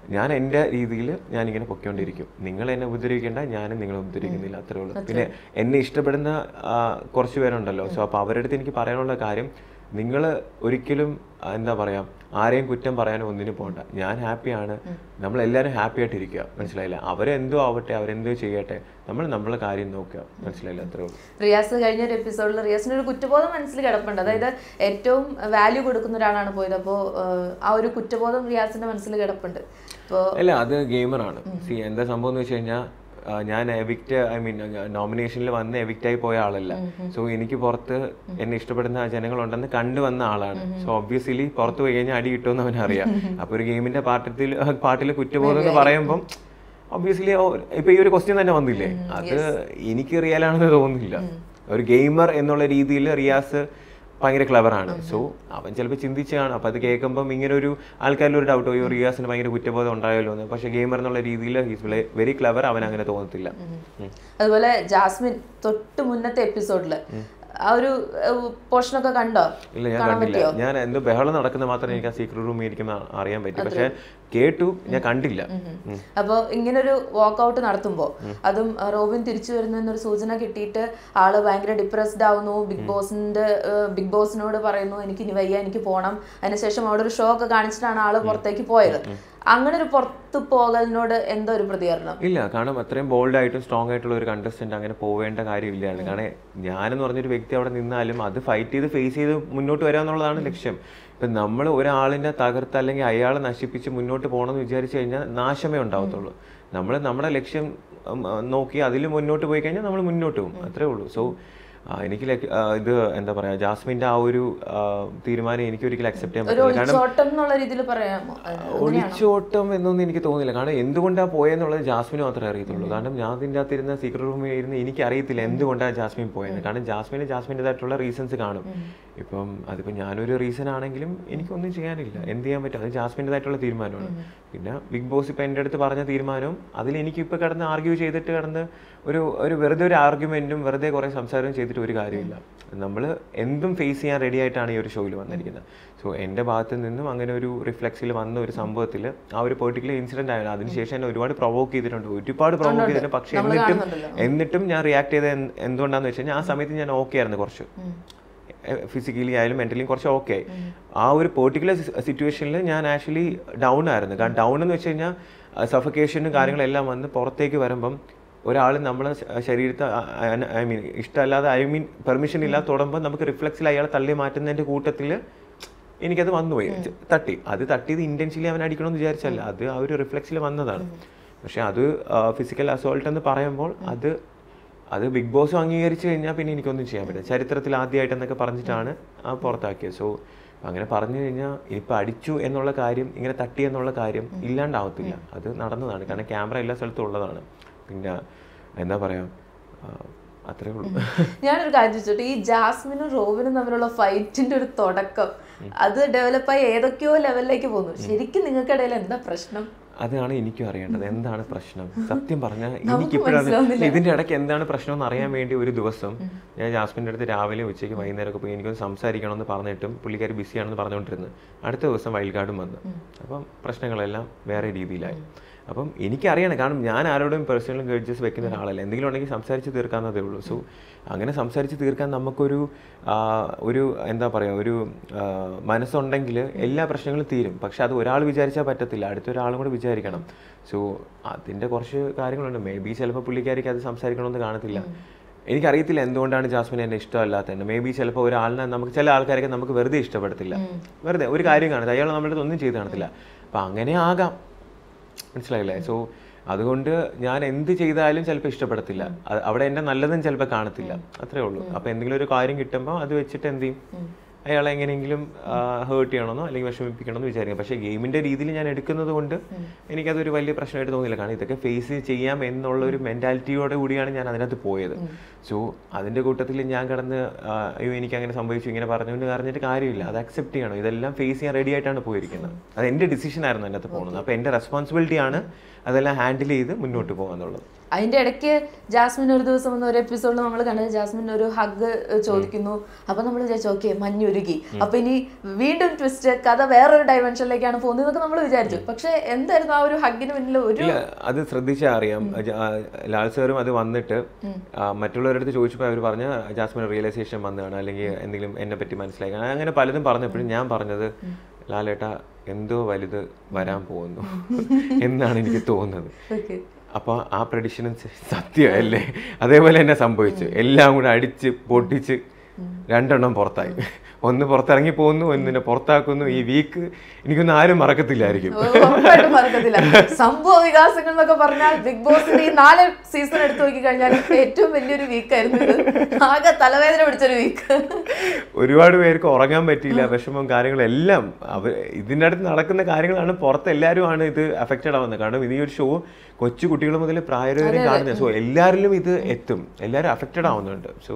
[SPEAKER 2] ഞാൻ എൻ്റെ രീതിയിൽ ഞാനിങ്ങനെ പൊയ്ക്കൊണ്ടിരിക്കും. നിങ്ങൾ എന്നെ ഉപദ്രവിക്കേണ്ട, ഞാനും നിങ്ങളെ ഉപദ്രവിക്കുന്നില്ല, അത്രേ ഉള്ളൂ. പിന്നെ എന്നെ ഇഷ്ടപ്പെടുന്ന കുറച്ച് പേരുണ്ടല്ലോ, സോ അപ്പോൾ അവരുടെ അടുത്ത് എനിക്ക് പറയാനുള്ള കാര്യം, നിങ്ങൾ ഒരിക്കലും എന്താ പറയുക ആരെയും കുറ്റം പറയാനോ ഒന്നിനും പോകണ്ട. ഞാൻ ഹാപ്പിയാണ്, നമ്മളെല്ലാവരും ഹാപ്പി ആയിട്ടിരിക്കുക, മനസ്സിലായില്ല? അവരെന്തോ ആവട്ടെ, അവരെന്തോ ചെയ്യട്ടെ, നമ്മൾ നമ്മളെ കാര്യം നോക്കുക, മനസ്സിലായില്ല? അത്രേ ഉള്ളൂ.
[SPEAKER 1] റിയാസ് കഴിഞ്ഞ ഒരു എപ്പിസോഡിൽ റിയാസിന് ഒരു കുറ്റബോധം മനസ്സിൽ കിടപ്പുണ്ട്. അതായത് ഏറ്റവും വാല്യൂ കൊടുക്കുന്ന ഒരാളാണ് പോയത്, അപ്പോൾ ആ ഒരു കുറ്റബോധം റിയാസിന്റെ മനസ്സിൽ കിടപ്പുണ്ട്. അപ്പോൾ
[SPEAKER 2] അല്ല, അത് ഗെയിമറാണ്. സി എന്താ സംഭവം എന്ന് വെച്ച് കഴിഞ്ഞാൽ, ഞാൻ എവിക്റ്റ് ഐ മീൻ നോമിനേഷനിൽ വന്ന് എവിക്റ്റായി പോയ ആളല്ല. സോ എനിക്ക് പുറത്ത് എന്നെ ഇഷ്ടപ്പെടുന്ന ജനങ്ങളുണ്ടെന്ന് കണ്ടുവന്ന ആളാണ്. സോ ഒബ്വിയസ്ലി പുറത്ത് പോയി കഴിഞ്ഞാൽ അടി കിട്ടുമെന്ന് അവനറിയാം. അപ്പൊ ഒരു ഗെയിമിന്റെ പാട്ടിൽ പാട്ടിൽ കുറ്റബോധം എന്ന് പറയുമ്പം ഒബ്വിയസ്ലി ഇപ്പൊ ഈ ഒരു ക്വസ്റ്റ്യൻ തന്നെ വന്നില്ലേ, അത് എനിക്ക് റിയൽ ആണെന്ന് തോന്നുന്നില്ല. ഒരു ഗെയിമർ എന്നുള്ള രീതിയിൽ റിയാസ് ഭയങ്കര ക്ലവറാണ്. സോ അവൻ ചിലപ്പോൾ ചിന്തിച്ച് കാണും. അപ്പം അത് കേൾക്കുമ്പം ഇങ്ങനെ ഒരു ആൾക്കാരിൽ ഒരു ഡൗട്ടോ, ഈ റിയാസിന് ഭയങ്കര കുറ്റബോധം ഉണ്ടായല്ലോ എന്ന്. പക്ഷേ ഗെയിമർ എന്നുള്ള രീതിയിൽ ഹീസ് വെരി ക്ലവർ, അവൻ അങ്ങനെ തോന്നത്തില്ല.
[SPEAKER 1] അതുപോലെ ജാസ്മിൻ തൊട്ട് മുന്നത്തെ എപ്പിസോഡില് ആ ഒരു പോർഷനൊക്കെ കണ്ടോ?
[SPEAKER 2] ഇല്ല, ഞാൻ കണ്ടില്ല. ഞാൻ എന്തോ ബഹളം നടക്കുന്ന മാത്രമേ എനിക്ക് ആ സീക്രട്ട് റൂമിൽ ഇരിക്കുന്ന അറിയാൻ പറ്റും, പക്ഷെ കേട്ടു, ഞാൻ കണ്ടില്ല.
[SPEAKER 1] അപ്പൊ ഇങ്ങനൊരു വാക്കൗട്ട് നടത്തുമ്പോ അതും റോബിൻ തിരിച്ചു വരുന്നൊരു സൂചന കിട്ടിയിട്ട് ആള് ഭയങ്കര ഡിപ്രസ്ഡ് ആവുന്നു. ബിഗ് ബോസിന്റെ ബിഗ് ബോസിനോട് പറയുന്നു എനിക്ക് ഇനി വയ്യ, എനിക്ക് പോകണം. അതിനുശേഷം അവിടെ ഒരു ഷോ ഒക്കെ കാണിച്ചിട്ടാണ് ആള് പുറത്തേക്ക് പോയത്. അങ്ങനെ ഒരു പുറത്ത് പോകലിനോട് എന്തോ ഒരു പ്രതികരണം?
[SPEAKER 2] ഇല്ല, കാരണം അത്രയും ബോൾഡ് ആയിട്ടും സ്ട്രോങ് ആയിട്ടുള്ള ഒരു കണ്ടസ്റ്റന്റ് അങ്ങനെ പോവേണ്ട കാര്യമില്ലായിരുന്നു. കാരണം ഞാനെന്ന് പറഞ്ഞൊരു വ്യക്തി അവിടെ നിന്നാലും അത് ഫൈറ്റ് ചെയ്ത് ഫേസ് ചെയ്ത് മുന്നോട്ട് വരിക എന്നുള്ളതാണ് ലക്ഷ്യം. ഇപ്പം നമ്മൾ ഒരാളിനെ തകർത്ത് അല്ലെങ്കിൽ അയാളെ നശിപ്പിച്ച് മുന്നോട്ട് പോകണമെന്ന് വിചാരിച്ചു കഴിഞ്ഞാൽ നാശമേ ഉണ്ടാവത്തുള്ളൂ. നമ്മൾ നമ്മുടെ ലക്ഷ്യം നോക്കി അതിൽ മുന്നോട്ട് പോയി കഴിഞ്ഞാൽ നമ്മൾ മുന്നോട്ട് പോകും, അത്രേ ഉള്ളൂ. സോ എനിക്ക് ഇത് എന്താ പറയാ, ജാസ്മിന്റെ ആ ഒരു തീരുമാനം എനിക്ക് ഒരിക്കലും അക്സെപ്റ്റ് ചെയ്യാൻ പറ്റില്ല. കാരണം ഒളിച്ചോട്ടം എന്നൊന്നും എനിക്ക് തോന്നുന്നില്ല. കാരണം എന്തുകൊണ്ടാണ് പോയെന്നുള്ളത് ജാസ്മിന് മാത്രമേ അറിയത്തുള്ളൂ. കാരണം ഞാൻ ഇതിൻ്റെ അകത്തിരുന്ന സീക്രട്ട് റൂമിൽ ഇരുന്ന് എനിക്ക് അറിയത്തില്ല എന്തുകൊണ്ടാണ് ജാസ്മിൻ പോയത്. കാരണം ജാസ്മിന് ജാസ്മിൻ്റെതായിട്ടുള്ള റീസൺസ് കാണും. ഇപ്പം അതിപ്പോൾ ഞാനൊരു റീസൺ ആണെങ്കിലും എനിക്കൊന്നും ചെയ്യാനില്ല, എന്ത് ചെയ്യാൻ പറ്റും, അത് ജാസ്മിൻ്റെതായിട്ടുള്ള തീരുമാനമാണ്. പിന്നെ ബിഗ് ബോസ് ഇപ്പം എൻ്റെ അടുത്ത് പറഞ്ഞ തീരുമാനവും അതിൽ എനിക്കിപ്പോൾ കിടന്ന് ആർഗ്യൂ ചെയ്തിട്ട് കിടന്ന് ഒരു ഒരു വെറുതെ ഒരു ആർഗ്യുമെൻറ്റും വെറുതെ കുറേ സംസാരവും ചെയ്തിട്ട് ഒരു കാര്യമില്ല. നമ്മൾ എന്തും ഫേസ് ചെയ്യാൻ റെഡി ആയിട്ടാണ് ഈ ഒരു ഷോയിൽ വന്നിരിക്കുന്നത്. സോ എൻ്റെ ഭാഗത്തു നിന്നും അങ്ങനെ ഒരു റിഫ്ലെക്സിൽ വന്ന ഒരു സംഭവത്തിൽ ആ ഒരു പെർട്ടിക്കുലർ ഇൻസിഡന്റ് ആയിരുന്നു. അതിനുശേഷം എന്നെ ഒരുപാട് പ്രൊവോക്ക് ചെയ്തിട്ടുണ്ട്, ഒരുപാട് പ്രൊവോക്ക് ചെയ്തിട്ടുണ്ട്. പക്ഷെ എന്നിട്ടും എന്നിട്ടും ഞാൻ റിയാക്ട് ചെയ്തത് എന്തുകൊണ്ടാന്ന് വെച്ച് കഴിഞ്ഞാൽ ആ സമയത്ത് ഞാൻ ഓക്കെ ആയിരുന്നു, കുറച്ച് ഫിസിക്കലി ആയാലും മെന്റലിയും കുറച്ച് ഓക്കെ ആയി. ആ ഒരു പെർട്ടിക്കുലർ സിറ്റുവേഷനിൽ ഞാൻ ആക്ച്വലി ഡൗൺ ആയിരുന്നു. കാരണം ഡൗൺ എന്ന് വെച്ച് കഴിഞ്ഞാൽ സഫക്കേഷനും കാര്യങ്ങളെല്ലാം വന്ന് പുറത്തേക്ക് വരുമ്പം ഒരാൾ നമ്മളെ ശരീരത്തെ ഐ മീൻ ഇഷ്ടമല്ലാതെ ഐ മീൻ പെർമിഷൻ ഇല്ലാതെ തൊടുമ്പോൾ നമുക്ക് റിഫ്ലെക്സിൽ അയാളെ തള്ളി മാറ്റുന്നതിൻ്റെ കൂട്ടത്തിൽ എനിക്കത് വന്നുപോയി, തട്ടി. അത് തട്ടിയത് ഇൻറ്റൻഷ്യലി അവൻ അടിക്കണമെന്ന് വിചാരിച്ചല്ല, അത് ആ ഒരു റിഫ്ലെക്സിൽ വന്നതാണ്. പക്ഷെ അത് ഫിസിക്കൽ അസോൾട്ട് എന്ന് പറയുമ്പോൾ അത് അത് ബിഗ് ബോസ് അംഗീകരിച്ചു കഴിഞ്ഞാൽ പിന്നെ എനിക്കൊന്നും ചെയ്യാൻ പറ്റില്ല. ചരിത്രത്തിൽ ആദ്യമായിട്ടെന്നൊക്കെ പറഞ്ഞിട്ടാണ് ആ പുറത്താക്കിയത്. സോ അങ്ങനെ പറഞ്ഞു കഴിഞ്ഞാൽ ഇനിയിപ്പോൾ അടിച്ചു എന്നുള്ള കാര്യം, ഇങ്ങനെ തട്ടി എന്നുള്ള കാര്യം ഇല്ലാണ്ടാവത്തില്ല, അത് നടന്നതാണ്. കാരണം ക്യാമറ എല്ലാ സ്ഥലത്തും ഉള്ളതാണ്. പിന്നെ എന്താ പറയാ, അത്രേ ഉള്ളൂ.
[SPEAKER 1] ഞാനൊരു കാര്യം ചോദിച്ചോട്ടെ, ഈ ജാസ്മിനും റോബിനും തമ്മിലുള്ള ഫൈറ്റിന്റെ ഒരു തുടക്കം അത് ഡെവലപ്പായി ഏതൊക്കെയോ ലെവലിലേക്ക് പോകുന്നു. ശരിക്കും നിങ്ങൾക്കിടയിൽ എന്താ പ്രശ്നം?
[SPEAKER 2] അതാണ് എനിക്കും അറിയേണ്ടത്, എന്താണ് പ്രശ്നം. സത്യം പറഞ്ഞാൽ എനിക്കിപ്പോഴാണ് ഇതിൻ്റെ ഇടയ്ക്ക് എന്താണ് പ്രശ്നം എന്ന് അറിയാൻ വേണ്ടി ഒരു ദിവസം ഞാൻ ജാസ്മിൻ്റെ അടുത്ത് രാവിലെ ഉച്ചയ്ക്ക് വൈകുന്നേരമൊക്കെ പോയി എനിക്കൊന്ന് സംസാരിക്കണമെന്ന് പറഞ്ഞിട്ടും പുള്ളിക്കാരി ബിസിയാണെന്ന് പറഞ്ഞുകൊണ്ടിരുന്നു. അടുത്ത ദിവസം വൈൽഡ് കാർഡും വന്നു. അപ്പം പ്രശ്നങ്ങളെല്ലാം വേറെ രീതിയിലായി. അപ്പം എനിക്കറിയണം, കാരണം ഞാൻ ആരോടും പേഴ്സണൽ ഗഡ്ജസ് വെക്കുന്ന ഒരാളല്ല. എന്തെങ്കിലും ഉണ്ടെങ്കിൽ സംസാരിച്ച് തീർക്കാവുന്നതേ ഉള്ളൂ. സോ അങ്ങനെ സംസാരിച്ച് തീർക്കാൻ നമുക്കൊരു ഒരു എന്താ പറയുക, ഒരു മനസ്സുണ്ടെങ്കിൽ എല്ലാ പ്രശ്നങ്ങളും തീരും. പക്ഷെ അത് ഒരാൾ വിചാരിച്ചാൽ പറ്റത്തില്ല, അടുത്തൊരാളും കൂടെ വിചാരിക്കണം. സോ അതിൻ്റെ കുറച്ച് കാര്യങ്ങളുണ്ട്. മേ ബി ചിലപ്പോൾ പുള്ളിക്കാരിക്ക് അത് സംസാരിക്കണമെന്ന് കാണത്തില്ല. എനിക്കറിയത്തില്ല എന്തുകൊണ്ടാണ് ജാസ്മിൻ എന്നെ ഇഷ്ടമല്ലാത്തത്. മേ ബി ചിലപ്പോൾ ഒരാളിനെ നമുക്ക്, ചില ആൾക്കാരൊക്കെ നമുക്ക് വെറുതെ ഇഷ്ടപ്പെടത്തില്ല, വെറുതെ ഒരു കാര്യം കാണത്തില്ല, അയാൾ നമ്മുടെ അടുത്ത് ഒന്നും ചെയ്ത് കാണത്തില്ല. അപ്പം അങ്ങനെ ആകാം, മനസ്സിലായില്ലേ? സോ അതുകൊണ്ട് ഞാൻ എന്ത് ചെയ്താലും ചിലപ്പോൾ ഇഷ്ടപ്പെടത്തില്ല, അവിടെ എൻ്റെ നല്ലതും ചിലപ്പോൾ കാണത്തില്ല, അത്രേ ഉള്ളൂ. അപ്പോൾ എന്തെങ്കിലും ഒരു കാര്യം കിട്ടുമ്പോൾ അത് വെച്ചിട്ട് എന്ത് ചെയ്യും, അയാളെ എങ്ങനെയെങ്കിലും ഹേർട്ട് ചെയ്യണമെന്നോ അല്ലെങ്കിൽ വിഷമിപ്പിക്കണമെന്ന് വിചാരിക്കും. പക്ഷേ ഗെയിമിൻ്റെ രീതിയിൽ ഞാൻ എടുക്കുന്നത് കൊണ്ട് എനിക്കതൊരു വലിയ പ്രശ്നമായിട്ട് തോന്നിയില്ല. കാരണം ഇതൊക്കെ ഫേസ് ചെയ്യാം എന്നുള്ളൊരു മെൻറ്റാലിറ്റിയോടെ കൂടിയാണ് ഞാൻ അതിനകത്ത് പോയത്. സോ അതിൻ്റെ കൂട്ടത്തിൽ ഞാൻ കിടന്ന് അയ്യോ എനിക്ക് അങ്ങനെ സംഭവിച്ചു ഇങ്ങനെ പറഞ്ഞു എന്ന് പറഞ്ഞിട്ട് കാര്യമില്ല, അത് അക്സെപ്റ്റ് ചെയ്യണം. ഇതെല്ലാം ഫേസ് ചെയ്യാൻ റെഡി ആയിട്ടാണ് പോയിരിക്കുന്നത്. അത് എൻ്റെ ഡിസിഷൻ ആയിരുന്നു അതിനകത്ത് പോകുന്നത്. അപ്പോൾ എൻ്റെ റെസ്പോൺസിബിലിറ്റിയാണ് അതെല്ലാം ഹാൻഡിൽ ചെയ്ത് മുന്നോട്ട് പോകാന്നുള്ളത്.
[SPEAKER 1] അതിൻ്റെ ഇടയ്ക്ക് ജാസ്മിൻ ഒരു ദിവസം വന്ന ഒരു എപ്പിസോഡിൽ നമ്മൾ കണ്ടത് ജാസ്മിൻ ഒരു ഹഗ് ചോദിക്കുന്നു. അപ്പോൾ നമ്മൾ വിചാരിച്ചു ഓക്കെ മഞ്ഞു ഒരുക്കി, അപ്പൊ ഇനി വീണ്ടും ട്വിസ്റ്റ്, കഥ വേറൊരു ഡയമെൻഷനിലേക്കാണ് പോകുന്നതൊക്കെ നമ്മൾ വിചാരിച്ചു. പക്ഷെ എന്തായിരുന്നു ആ ഒരു ഹഗ്ഗിന് പിന്നിൽ ഒരു
[SPEAKER 2] അത് ശ്രദ്ധിച്ചാൽ അറിയാം. ലാൽ സാറും അത് വന്നിട്ട് മറ്റുള്ളവരുടെ അടുത്ത് ചോദിച്ചപ്പോൾ അവർ പറഞ്ഞ ജാസ്മിൻ റിയലൈസേഷൻ വന്നതാണ്, അല്ലെങ്കിൽ എന്തെങ്കിലും എന്നെ പറ്റി മനസ്സിലായി, അങ്ങനെ പലതും പറഞ്ഞപ്പോഴും ഞാൻ പറഞ്ഞത് ലാലേട്ടാ എന്തോ വലുത് വരാൻ പോകുന്നു എന്നാണ് എനിക്ക് തോന്നുന്നത്. അപ്പോൾ ആ പ്രഡിക്ഷനും സത്യമല്ലേ, അതേപോലെ തന്നെ സംഭവിച്ചു. എല്ലാം കൂടെ അടിച്ച് പൊട്ടിച്ച് രണ്ടെണ്ണം പുറത്തായി. ഒന്ന് പുറത്തിറങ്ങി പോകുന്നു, ഒന്നിനെ പുറത്താക്കുന്നു. ഈ വീക്ക് എനിക്കൊന്നും ആരും മറക്കത്തില്ലായിരിക്കും.
[SPEAKER 1] മറക്കത്തില്ല. സംഭവ വികാസങ്ങൾ എന്നൊക്കെ പറഞ്ഞാൽ ബിഗ് ബോസിന്റെ ഈ നാല് സീസൺ എടുത്തു നോക്കി കഴിഞ്ഞാൽ ഏറ്റവും വലിയൊരു വീക്കായിരുന്നു ഇത്. ആകെ തലവേദന പിടിച്ചൊരു വീക്ക്.
[SPEAKER 2] ഒരുപാട് പേർക്ക് ഉറങ്ങാൻ പറ്റിയില്ല, വിഷമവും കാര്യങ്ങളും എല്ലാം. അവർ ഇതിൻ്റെ അടുത്ത് നടക്കുന്ന കാര്യങ്ങളാണ് പുറത്ത് എല്ലാവരുമാണ് ഇത് അഫക്റ്റഡ് ആവുന്നത്. കാരണം ഈ ഒരു ഷോ കൊച്ചു കുട്ടികൾ മുതൽ പ്രായവരെയും കാണുന്നത്. സോ എല്ലാവരിലും ഇത് എത്തും, എല്ലാവരും അഫക്റ്റഡ് ആവുന്നുണ്ട്. സോ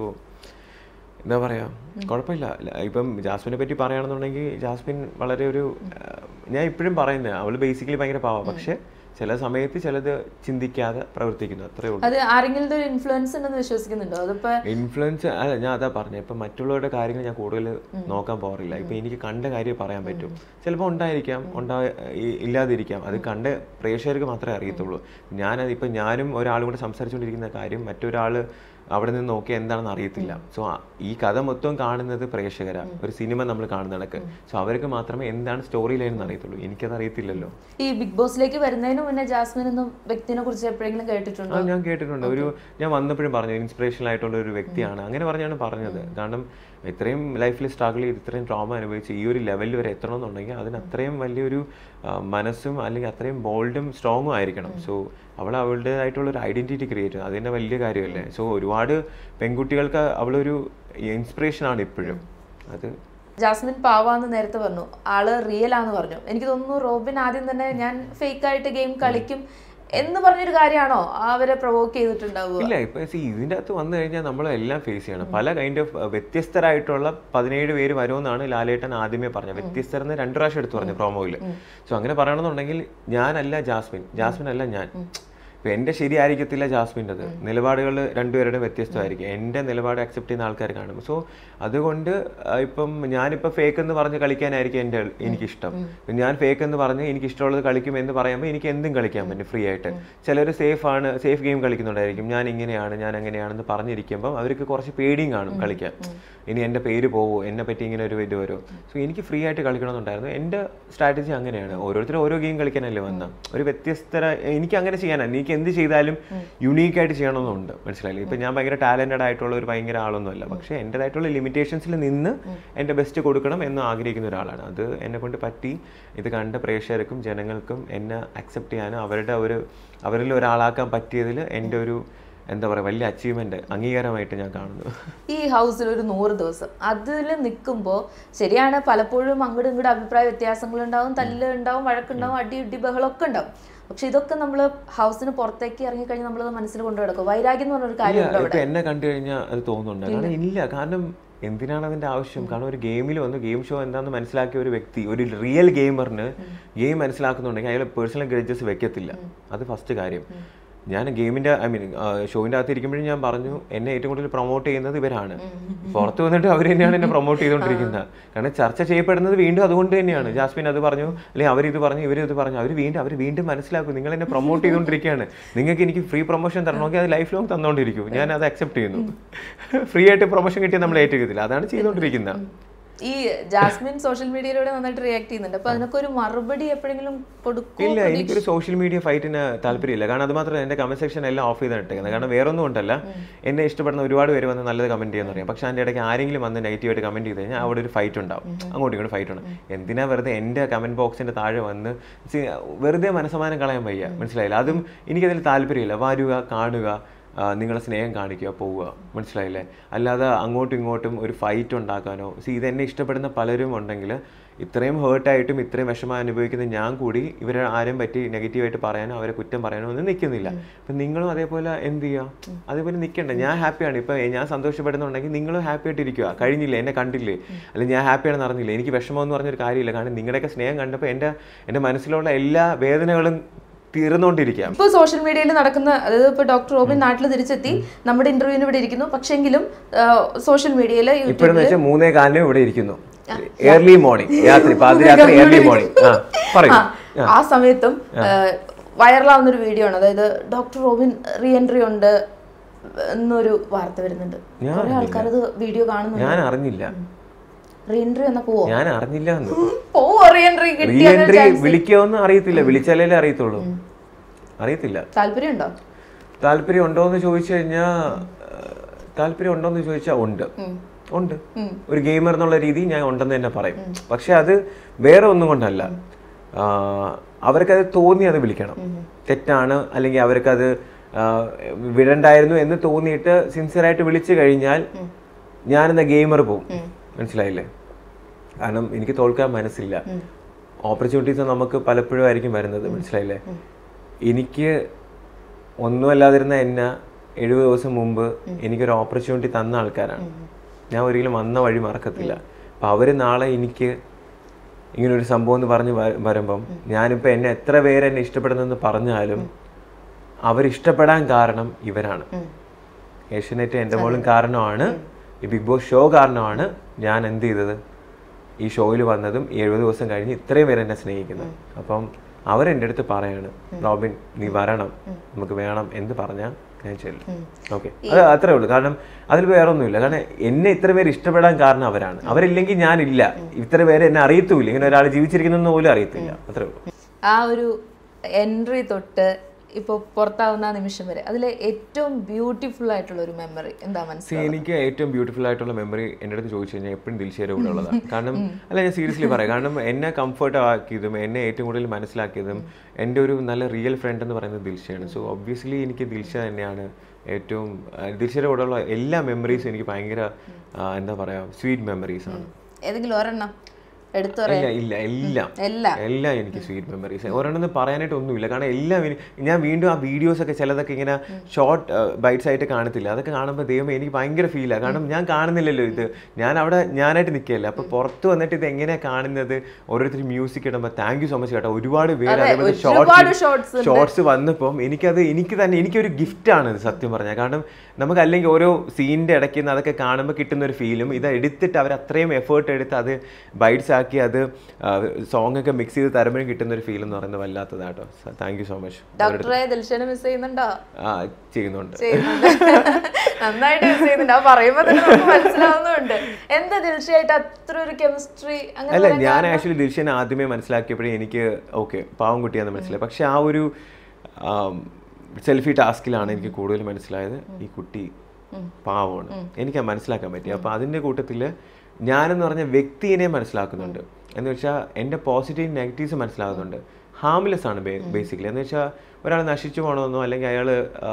[SPEAKER 2] എന്താ പറയാ, കുഴപ്പമില്ല. ഇപ്പം ജാസ്മിനെ പറ്റി പറയുകയാണെന്നുണ്ടെങ്കിൽ ജാസ്മിൻ വളരെ ഒരു, ഞാൻ ഇപ്പോഴും പറയുന്നത് അവൾ ബേസിക്കലി ഭയങ്കര പാവം, പക്ഷെ ചില സമയത്ത് ചിലത് ചിന്തിക്കാതെ പ്രവർത്തിക്കുന്നു, അത്രേ ഉള്ളൂ.
[SPEAKER 1] അത് ആരെങ്കിലും ഒരു ഇൻഫ്ലുവൻസ് ഉണ്ടെന്ന് വിശ്വസിക്കുന്നുണ്ടോ? അതിപ്പോ
[SPEAKER 2] ഇൻഫ്ലുവൻസ് അല്ല, ഞാൻ അതാ പറഞ്ഞത്. ഇപ്പം മറ്റുള്ളവരുടെ കാര്യങ്ങൾ ഞാൻ കൂടുതൽ നോക്കാൻ പോകാറില്ല. ഇപ്പം എനിക്ക് കണ്ട കാര്യം പറയാൻ പറ്റും. ചിലപ്പോൾ ഉണ്ടായിരിക്കാം, ഉണ്ടാ ഇല്ലാതിരിക്കാം. അത് കണ്ട പ്രേക്ഷകർക്ക് മാത്രമേ അറിയത്തുള്ളൂ. ഞാനത് ഇപ്പം ഞാനും ഒരാളും കൂടെ സംസാരിച്ചുകൊണ്ടിരിക്കുന്ന കാര്യം മറ്റൊരാൾ അവിടെ നിന്ന് നോക്കി എന്താണെന്ന് അറിയത്തില്ല. സോ ഈ കഥ മൊത്തം കാണുന്നത് പ്രേക്ഷകരാണ്, ഒരു സിനിമ നമ്മൾ കാണുന്ന കണക്ക്. സോ അവർക്ക് മാത്രമേ എന്താണ് സ്റ്റോറി ലൈൻ എന്ന് അറിയത്തുള്ളൂ. എനിക്കത് അറിയത്തില്ലല്ലോ.
[SPEAKER 1] ഈ ബിഗ് ബോസിലേക്ക് വരുന്നതിന് മുന്നേ ജാസ്മിൻ എന്ന വ്യക്തിനെ കുറിച്ച് എപ്പോഴെങ്കിലും കേട്ടിട്ടുണ്ടോ?
[SPEAKER 2] ഞാൻ കേട്ടിട്ടുണ്ട്. ഒരു ഞാൻ വന്നപ്പോഴും പറഞ്ഞു ഇൻസ്പിറേഷണൽ ആയിട്ടുള്ള ഒരു വ്യക്തിയാണ്, അങ്ങനെ പറഞ്ഞാണ് പറഞ്ഞത്. കാരണം ഇത്രയും ലൈഫിൽ സ്ട്രഗിൾ ചെയ്ത് ഇത്രയും ട്രോമ അനുഭവിച്ച് ഈ ഒരു ലെവലിൽ വരെ എത്തണമെന്നുണ്ടെങ്കിൽ അതിന് അത്രയും വലിയൊരു മനസ്സും അല്ലെങ്കിൽ അത്രയും ബോൾഡും സ്ട്രോങ്ങും ആയിരിക്കണം. സോ അവൾ അവളുടേതായിട്ടുള്ളൊരു ഐഡൻറ്റിറ്റി ക്രിയേറ്റ് ചെയ്തു, അതിൻ്റെ വലിയ കാര്യമല്ലേ. സോ ഒരുപാട് പെൺകുട്ടികൾക്ക് അവളൊരു ഇൻസ്പിറേഷനാണ് ഇപ്പോഴും. അത്
[SPEAKER 1] ജാസ്മിൻ പാവാന്ന് നേരത്തെ പറഞ്ഞു, ആള് റിയൽ ആന്ന് പറഞ്ഞു. എനിക്ക് തോന്നുന്നു റോബിൻ ആദ്യം തന്നെ ഞാൻ ഫേക്ക് ആയിട്ട് ഗെയിം കളിക്കും എന്ന് പറഞ്ഞൊരു കാര്യമാണോ അവരെ പ്രൊവോക്ക് ചെയ്തിട്ടുണ്ടാവുക?
[SPEAKER 2] ഇല്ല, ഇപ്പൊ ഇതിൻ്റെ അകത്ത് വന്നു കഴിഞ്ഞാൽ നമ്മളെല്ലാം ഫേസ് ചെയ്യണം. പല കൈൻഡ് ഓഫ് വ്യത്യസ്തരായിട്ടുള്ള പതിനേഴ് പേര് വരുമെന്നാണ് ലാലേട്ടൻ ആദ്യമേ പറഞ്ഞത്. വ്യത്യസ്തരെന്ന് രണ്ടു പ്രാവശ്യം എടുത്തു പറഞ്ഞു പ്രോമോയിൽ. സോ അങ്ങനെ പറയണമെന്നുണ്ടെങ്കിൽ ഞാനല്ല ജാസ്മിൻ, ജാസ്മിൻ അല്ല ഞാൻ. ഇപ്പം എൻ്റെ ശരിയായിരിക്കത്തില്ല ജാസ്മിൻ്റെത്, നിലപാടുകൾ രണ്ടുപേരുടെ വ്യത്യസ്തമായിരിക്കും. എൻ്റെ നിലപാട് അക്സെപ്റ്റ് ചെയ്യുന്ന ആൾക്കാർ കാണും. സോ അതുകൊണ്ട് ഇപ്പം ഞാനിപ്പോൾ ഫേക്ക് എന്ന് പറഞ്ഞ് കളിക്കാനായിരിക്കും എൻ്റെ എനിക്കിഷ്ടം. ഞാൻ ഫേക്ക് എന്ന് പറഞ്ഞ് എനിക്ക് ഇഷ്ടമുള്ളത് കളിക്കും എന്ന് പറയുമ്പോൾ എനിക്ക് എന്തും കളിക്കാൻ പറ്റും ഫ്രീ ആയിട്ട്. ചിലർ സേഫ് ആണ്, സേഫ് ഗെയിം കളിക്കുന്നുണ്ടായിരിക്കും. ഞാൻ ഇങ്ങനെയാണ് ഞാൻ അങ്ങനെയാണെന്ന് പറഞ്ഞിരിക്കുമ്പം അവർക്ക് കുറച്ച് പേടിയും കാണും കളിക്കാൻ. ഇനി എൻ്റെ പേര് പോവോ, എന്നെ പറ്റി ഇങ്ങനെ ഒരു ഇത് വരുമോ. സോ എനിക്ക് ഫ്രീ ആയിട്ട് കളിക്കണമെന്നുണ്ടായിരുന്നു. എൻ്റെ സ്ട്രാറ്റജി അങ്ങനെയാണ്. ഓരോരുത്തരും ഓരോ ഗെയിം കളിക്കാനല്ലേ വന്ന, ഒരു വ്യത്യസ്തര എനിക്ക് അങ്ങനെ ചെയ്യാനാണ്. എനിക്ക് എന്ത് ചെയ്താലും യുണീക്കായിട്ട് ചെയ്യണമെന്നുണ്ട്, മനസ്സിലായില്ലേ. ഇപ്പം ഞാൻ ഭയങ്കര ടാലൻറ്റഡ് ആയിട്ടുള്ള ഒരു ഭയങ്കര ആളൊന്നുമല്ല, പക്ഷേ എൻ്റെതായിട്ടുള്ള ലിമിറ്റേഷൻസിൽ നിന്ന് എൻ്റെ ബെസ്റ്റ് കൊടുക്കണം എന്ന് ആഗ്രഹിക്കുന്ന ഒരാളാണ്. അത് എന്നെ കൊണ്ട് പറ്റി. ഇത് കണ്ട പ്രേക്ഷകർക്കും ജനങ്ങൾക്കും എന്നെ അക്സെപ്റ്റ് ചെയ്യാനും അവരുടെ ഒരു അവരിൽ ഒരാളാക്കാൻ പറ്റിയതിൽ എൻ്റെ ഒരു എന്താ പറയുക വലിയ അച്ചീവ്മെന്റ്, അംഗീകാരമായിട്ട് ഞാൻ കാണുന്നു.
[SPEAKER 1] ഈ ഹൗസിൽ ഒരു നൂറ് ദിവസം അതിൽ നിൽക്കുമ്പോൾ ശരിയാണ്, പലപ്പോഴും അങ്ങോട്ടും ഇങ്ങോട്ടും അഭിപ്രായ വ്യത്യാസങ്ങളുണ്ടാവും, തല്ല് ഉണ്ടാവും, വഴക്കുണ്ടാവും, അടി ഇടി ബഹളമൊക്കെ ഉണ്ടാവും. പക്ഷെ ഇതൊക്കെ നമ്മൾ ഹൗസിന് പുറത്തേക്ക് ഇറങ്ങിക്കഴിഞ്ഞാൽ നമ്മളത് മനസ്സിൽ കൊണ്ടു നടക്കും. വൈരാഗ്യം എന്ന് പറഞ്ഞൊരു കാര്യം
[SPEAKER 2] എന്നെ കണ്ടു കഴിഞ്ഞാൽ അത് തോന്നുന്നുണ്ട്. കാരണം ഇല്ല, കാരണം എന്തിനാണ് അതിൻ്റെ ആവശ്യം? കാരണം ഒരു ഗെയിമിൽ വന്ന് ഗെയിം ഷോ എന്താണെന്ന് മനസ്സിലാക്കിയ ഒരു വ്യക്തി, ഒരു റിയൽ ഗെയിമറിന് ഗെയിം മനസ്സിലാക്കുന്നുണ്ടെങ്കിൽ അയാൾ പേഴ്സണൽ ഗ്രഡ്ജസ് വെക്കത്തില്ല. അത് ഫസ്റ്റ് കാര്യം. ഞാൻ ഗെയിമിൻ്റെ ഐ മീൻ ഷോവിൻ്റെ അകത്ത് ഇരിക്കുമ്പോഴും ഞാൻ പറഞ്ഞു എന്നെ ഏറ്റവും കൂടുതൽ പ്രൊമോട്ട് ചെയ്യുന്നത് ഇവരാണ്. പുറത്ത് വന്നിട്ട് അവർ തന്നെയാണ് എന്നെ പ്രൊമോട്ട് ചെയ്തുകൊണ്ടിരിക്കുന്നത്. കാരണം ചർച്ച ചെയ്യപ്പെടുന്നത് വീണ്ടും അതുകൊണ്ട് തന്നെയാണ്. ജാസ്മിൻ അത് പറഞ്ഞു, അല്ലെങ്കിൽ അവരിത് പറഞ്ഞു, ഇവരിത് പറഞ്ഞു, അവർ വീണ്ടും അവർ വീണ്ടും മനസ്സിലാക്കും നിങ്ങൾ എന്നെ പ്രൊമോട്ട് ചെയ്തുകൊണ്ടിരിക്കുകയാണ്. നിങ്ങൾക്ക് എനിക്ക് ഫ്രീ പ്രൊമോഷൻ തരണമെങ്കിൽ അത് ലൈഫ് ലോങ് തന്നുകൊണ്ടിരിക്കും. ഞാൻ അത് അക്സെപ്റ്റ് ചെയ്യുന്നു. ഫ്രീ ആയിട്ട് പ്രൊമോഷൻ കിട്ടിയാൽ നമ്മൾ ഏറ്റെടുക്കത്തില്ല. അതാണ് ചെയ്തുകൊണ്ടിരിക്കുന്നത്.
[SPEAKER 1] ഈ ജാസ്മിൻ സോഷ്യൽ മീഡിയയിലൂടെ നന്നായിട്ട് റിയാക്ട് ചെയ്യുന്നുണ്ട്. അപ്പൊ അതിനൊക്കെ ഒരു മറുപടി എപ്പോഴെങ്കിലും കൊടുക്കും?
[SPEAKER 2] ഇല്ല, എനിക്കൊരു സോഷ്യൽ മീഡിയ ഫൈറ്റിന് താല്പര്യമില്ല. കാരണം അത് മാത്രമല്ല എൻ്റെ കമന്റ് സെക്ഷൻ എല്ലാം ഓഫ് ചെയ്തിട്ടേക്കുന്നത്. കാരണം വേറെ ഒന്നും കൊണ്ടല്ല, എന്നെ ഇഷ്ടപ്പെടുന്ന ഒരുപാട് പേര് വന്ന് നല്ലത് കമന്റ് ചെയ്യുന്ന അറിയാം. പക്ഷെ അതിൻ്റെ ഇടയ്ക്ക് ആരെങ്കിലും വന്ന് നെഗറ്റീവായിട്ട് കമന്റ് ചെയ്ത് കഴിഞ്ഞാൽ അവിടെ ഒരു ഫൈറ്റ് ഉണ്ടാവും, അങ്ങോട്ടും ഇങ്ങോട്ട് ഫൈറ്റ് ഉണ്ടാവും. എന്തിനാ വെറുതെ എൻ്റെ കമന്റ് ബോക്സിന്റെ താഴെ വന്ന് വെറുതെ മനസ്സമാനം കളയാൻ വയ്യ, മനസ്സിലായില്ല. അതും എനിക്കതിൽ താല്പര്യമില്ല. വരുക, കാണുക, നിങ്ങളെ സ്നേഹം കാണിക്കുക, പോവുക, മനസ്സിലായില്ലേ. അല്ലാതെ അങ്ങോട്ടും ഇങ്ങോട്ടും ഒരു ഫൈറ്റ് ഉണ്ടാക്കാനോ. സി ഇതെന്നെ ഇഷ്ടപ്പെടുന്ന പലരും ഉണ്ടെങ്കിൽ ഇത്രയും ഹേർട്ടായിട്ടും ഇത്രയും വിഷമം അനുഭവിക്കുന്ന ഞാൻ കൂടി ഇവരെ ആരും പറ്റി നെഗറ്റീവായിട്ട് പറയാനോ അവരെ കുറ്റം പറയാനോ ഒന്നും നിൽക്കുന്നില്ല. അപ്പം നിങ്ങളും അതേപോലെ എന്ത് ചെയ്യുക, അതേപോലെ നിൽക്കണ്ട. ഞാൻ ഹാപ്പിയാണ്. ഇപ്പം ഞാൻ സന്തോഷപ്പെടുന്നുണ്ടെങ്കിൽ നിങ്ങളും ഹാപ്പി ആയിട്ടിരിക്കുക. കഴിഞ്ഞില്ലേ, എന്നെ കണ്ടില്ലേ, അല്ലെങ്കിൽ ഞാൻ ഹാപ്പിയാണെന്ന് അറിഞ്ഞില്ലേ, എനിക്ക് വിഷമം എന്ന് പറഞ്ഞൊരു കാര്യമില്ല. കാരണം നിങ്ങളുടെയൊക്കെ സ്നേഹം കണ്ടപ്പോൾ എൻ്റെ എൻ്റെ മനസ്സിലുള്ള എല്ലാ വേദനകളും തീർന്നുകൊണ്ടിരിക്കാം.
[SPEAKER 1] ഇപ്പോൾ സോഷ്യൽ മീഡിയയിൽ നടക്കുന്ന, അതായത് ഇപ്പോൾ ഡോക്ടർ റോബിൻ നാട്ടിൽ തിരിച്ചെത്തി, നമ്മുടെ ഇന്റർവ്യൂവിന് ഇവിടെ ഇരിക്കുന്നു, പക്ഷെങ്കിലും സോഷ്യൽ മീഡിയയിൽ
[SPEAKER 2] ഇപ്പോഴെന്ന് വെച്ചാൽ മൂന്നേ കാലിനും ഇവിടെ ഇരിക്കുന്നു. ഏർലി മോർണിംഗ്, രാത്രി പാതിരാത്രി ഏർലി മോർണിംഗ്.
[SPEAKER 1] ആ സമയത്തും വൈറലാവുന്ന ഒരു വീഡിയോ ആണ്, അതായത് ഡോക്ടർ റോബിൻ റീ എൻട്രി ഉണ്ട് എന്നൊരു വാർത്ത വരുന്നുണ്ട്. കുറെ ആൾക്കാർ അത് വീഡിയോ കാണുന്നു.
[SPEAKER 2] ഞാൻ അറിഞ്ഞില്ല.
[SPEAKER 1] റീ എൻട്രി എന്നാ പോവോ?
[SPEAKER 2] ഞാൻ അറിഞ്ഞില്ല.
[SPEAKER 1] റീ
[SPEAKER 2] എൻട്രി വിളിക്കുമെന്ന് അറിയത്തില്ല, വിളിച്ചാലേ അറിയത്തുള്ളൂ. അറിയത്തില്ല.
[SPEAKER 1] താല്പര്യം ഉണ്ടോ?
[SPEAKER 2] താല്പര്യം ഉണ്ടോന്ന് ചോദിച്ചു കഴിഞ്ഞാ താല്പര്യം ഉണ്ടോന്ന് ചോദിച്ചാൽ ഉണ്ട് ഉണ്ട് ഒരു ഗെയിമർ എന്നുള്ള രീതി ഞാൻ ഉണ്ടെന്ന് തന്നെ പറയും. പക്ഷെ അത് വേറെ ഒന്നും കൊണ്ടല്ല, അവർക്കത് തോന്നി അത് വിളിക്കണം. തെറ്റാണ് അല്ലെങ്കിൽ അവർക്കത് വിടണ്ടായിരുന്നു എന്ന് തോന്നിയിട്ട് സിൻസിയറായിട്ട് വിളിച്ചു കഴിഞ്ഞാൽ ഞാനെന്ന ഗെയിമർ പോവും. മനസ്സിലായില്ലേ? കാരണം എനിക്ക് തോൽക്കാൻ മനസ്സില്ല. ഓപ്പർച്യൂണിറ്റീസ് നമുക്ക് പലപ്പോഴും ആയിരിക്കും വരുന്നത്. മനസ്സിലായില്ലേ? എനിക്ക് ഒന്നുമല്ലാതിരുന്ന എന്നെ എഴുപത് ദിവസം മുമ്പ് എനിക്കൊരു ഓപ്പർച്യൂണിറ്റി തന്ന ആൾക്കാരാണ്. ഞാൻ ഒരിക്കലും വന്ന വഴി മറക്കത്തില്ല. അപ്പം അവർ നാളെ എനിക്ക് ഇങ്ങനൊരു സംഭവം എന്ന് പറഞ്ഞ് വരുമ്പം ഞാനിപ്പോൾ എന്നെ എത്ര പേര് എന്നെ ഇഷ്ടപ്പെടുന്നെന്ന് പറഞ്ഞാലും അവരിഷ്ടപ്പെടാൻ കാരണം ഇവരാണ്. ഏഷ്യാനെറ്റ് എൻ്റെ മോളും കാരണമാണ്, ഈ ബിഗ് ബോസ് ഷോ കാരണമാണ് ഞാൻ എന്ത് ചെയ്തത്, ഈ ഷോയിൽ വന്നതും എഴുപത് ദിവസം കഴിഞ്ഞ് ഇത്രയും പേര് എന്നെ സ്നേഹിക്കുന്നത്. അപ്പം അവരെൻ്റെ അടുത്ത് പറയാണ്, റോബിൻ നീ വരണം, നമുക്ക് വേണം എന്ന് പറഞ്ഞാൽ ഞാൻ ചെല്ലും. ഓക്കെ, അത് അത്രേ ഉള്ളൂ. കാരണം അതിൽ വേറെ ഒന്നുമില്ല. കാരണം എന്നെ ഇത്ര പേര് ഇഷ്ടപ്പെടാൻ കാരണം അവരാണ്. അവരില്ലെങ്കിൽ ഞാനില്ല. ഇത്ര പേര് എന്നെ അറിയത്തുമില്ല, ഇങ്ങനെ ഒരാൾ ജീവിച്ചിരിക്കുന്ന പോലും അറിയത്തില്ല. അത്രേ ഉള്ളൂ.
[SPEAKER 1] ആ ഒരു എൻട്രി തൊട്ട് ഇപ്പോൾ പുറത്താവുന്ന നിമിഷം വരെ അതിലെ ഏറ്റവും ബ്യൂട്ടിഫുൾ ആയിട്ടുള്ള ഒരു മെമ്മറി എന്താ മനസ്സിലായി?
[SPEAKER 2] എനിക്ക് ഏറ്റവും ബ്യൂട്ടിഫുൾ ആയിട്ടുള്ള മെമ്മറി എൻ്റെ അടുത്ത് ചോദിച്ചു കഴിഞ്ഞാൽ എപ്പോഴും ദിൽഷയുടെ കൂടെ ഉള്ളതാണ്. കാരണം അല്ല, ഞാൻ സീരിയസ്ലി പറയാം. കാരണം എന്നെ കംഫർട്ട് ആക്കിയതും എന്നെ ഏറ്റവും കൂടുതൽ മനസ്സിലാക്കിയതും എൻ്റെ ഒരു നല്ല റിയൽ ഫ്രണ്ട് എന്ന് പറയുന്നത് ദിൽഷയാണ്. സോ ഒബ്വിയസ്ലി എനിക്ക് ദിൽഷ തന്നെയാണ് ഏറ്റവും. ദിൽഷയുടെ കൂടെയുള്ള എല്ലാ മെമ്മറീസും എനിക്ക് ഭയങ്കര എന്താ പറയുക, സ്വീറ്റ് മെമ്മറീസ് ആണ്.
[SPEAKER 1] ഏതെങ്കിലും ഒരെണ്ണം
[SPEAKER 2] ഇല്ല ഇല്ല എല്ലാം എല്ലാം എനിക്ക് സ്വീറ്റ് മെമ്മറീസ്. ഒരെണ്ണം പറയാനായിട്ട് ഒന്നുമില്ല. കാരണം എല്ലാം ഞാൻ വീണ്ടും ആ വീഡിയോസ് ഒക്കെ ചിലതൊക്കെ ഇങ്ങനെ ഷോർട്ട് ബൈറ്റ്സ് ആയിട്ട് കാണത്തില്ല. അതൊക്കെ കാണുമ്പോൾ ദൈവം എനിക്ക് ഭയങ്കര ഫീലാണ്. കാരണം ഞാൻ കാണുന്നില്ലല്ലോ ഇത്, ഞാൻ അവിടെ ഞാനായിട്ട് നിൽക്കുകയല്ല. അപ്പോൾ പുറത്ത് വന്നിട്ട് ഇത് എങ്ങനെയാണ് കാണുന്നത്, ഓരോരുത്തർ മ്യൂസിക് ഇടുമ്പോൾ താങ്ക് യു സോ മച്ച് കേട്ടോ. ഒരുപാട് പേര് അതേപോലെ ഷോർട്സ് ഷോർട്സ് വന്നപ്പം എനിക്കത് എനിക്ക് തന്നെ എനിക്കൊരു ഗിഫ്റ്റാണ് ഇത് സത്യം പറഞ്ഞാൽ. കാരണം നമുക്ക് അല്ലെങ്കിൽ ഓരോ സീനിൻ്റെ ഇടയ്ക്ക് നിന്ന് അതൊക്കെ കാണുമ്പോൾ കിട്ടുന്ന ഒരു ഫീലും, ഇത് എടുത്തിട്ട് അവർ അത്രയും എഫേർട്ട് എടുത്ത് അത് ബൈറ്റ്സ് ആക്കി അത് സോങ് ഒക്കെ മിക്സ് ചെയ്ത് തരുമ്പോഴും കിട്ടുന്ന ഒരു ഫീൽ എന്ന് പറയുന്നത് വല്ലാത്തതാട്ടോ. Thank you so much.
[SPEAKER 1] ഡോക്ടറെ ദിൽഷനെ മിസ് ചെയ്യുന്നുണ്ടോ?
[SPEAKER 2] ആ ചെയ്യുന്നുണ്ട്,
[SPEAKER 1] നന്നായിട്ട് മിസ് ചെയ്യുന്നുണ്ട്. ആ പറയുമ്പോൾ തന്നെ നമുക്ക് മനസ്സിലാവുന്നുണ്ട്. എന്താ ദിൽഷയായിട്ട് അത്ര ഒരു കെമിസ്ട്രി?
[SPEAKER 2] അല്ല, ഞാൻ ആക്ച്വലി ദിൽഷനെ ആദ്യമേ മനസ്സിലാക്കിയപ്പോഴേ എനിക്ക് ഓക്കെ പാവം കുട്ടിയാന്ന് മനസ്സിലായി. പക്ഷെ ആ ഒരു സെൽഫി ടാസ്കിലാണ് എനിക്ക് കൂടുതൽ മനസ്സിലായത് ഈ കുട്ടി പാവമാണ്. എനിക്ക് മനസ്സിലാക്കാൻ പറ്റി. അപ്പോൾ അതിൻ്റെ കൂട്ടത്തിൽ ഞാനെന്ന് പറഞ്ഞ വ്യക്തിയെ മനസ്സിലാക്കുന്നുണ്ട്. എന്ന് വെച്ചാൽ എൻ്റെ പോസിറ്റീവ് നെഗറ്റീവ്സ് മനസ്സിലാകുന്നുണ്ട്. ഹാംലെസ് ആണ് ബേസിക്കലി. എന്ന് വെച്ചാൽ ഒരാൾ നശിച്ചു പോകണമെന്നോ അല്ലെങ്കിൽ അയാൾ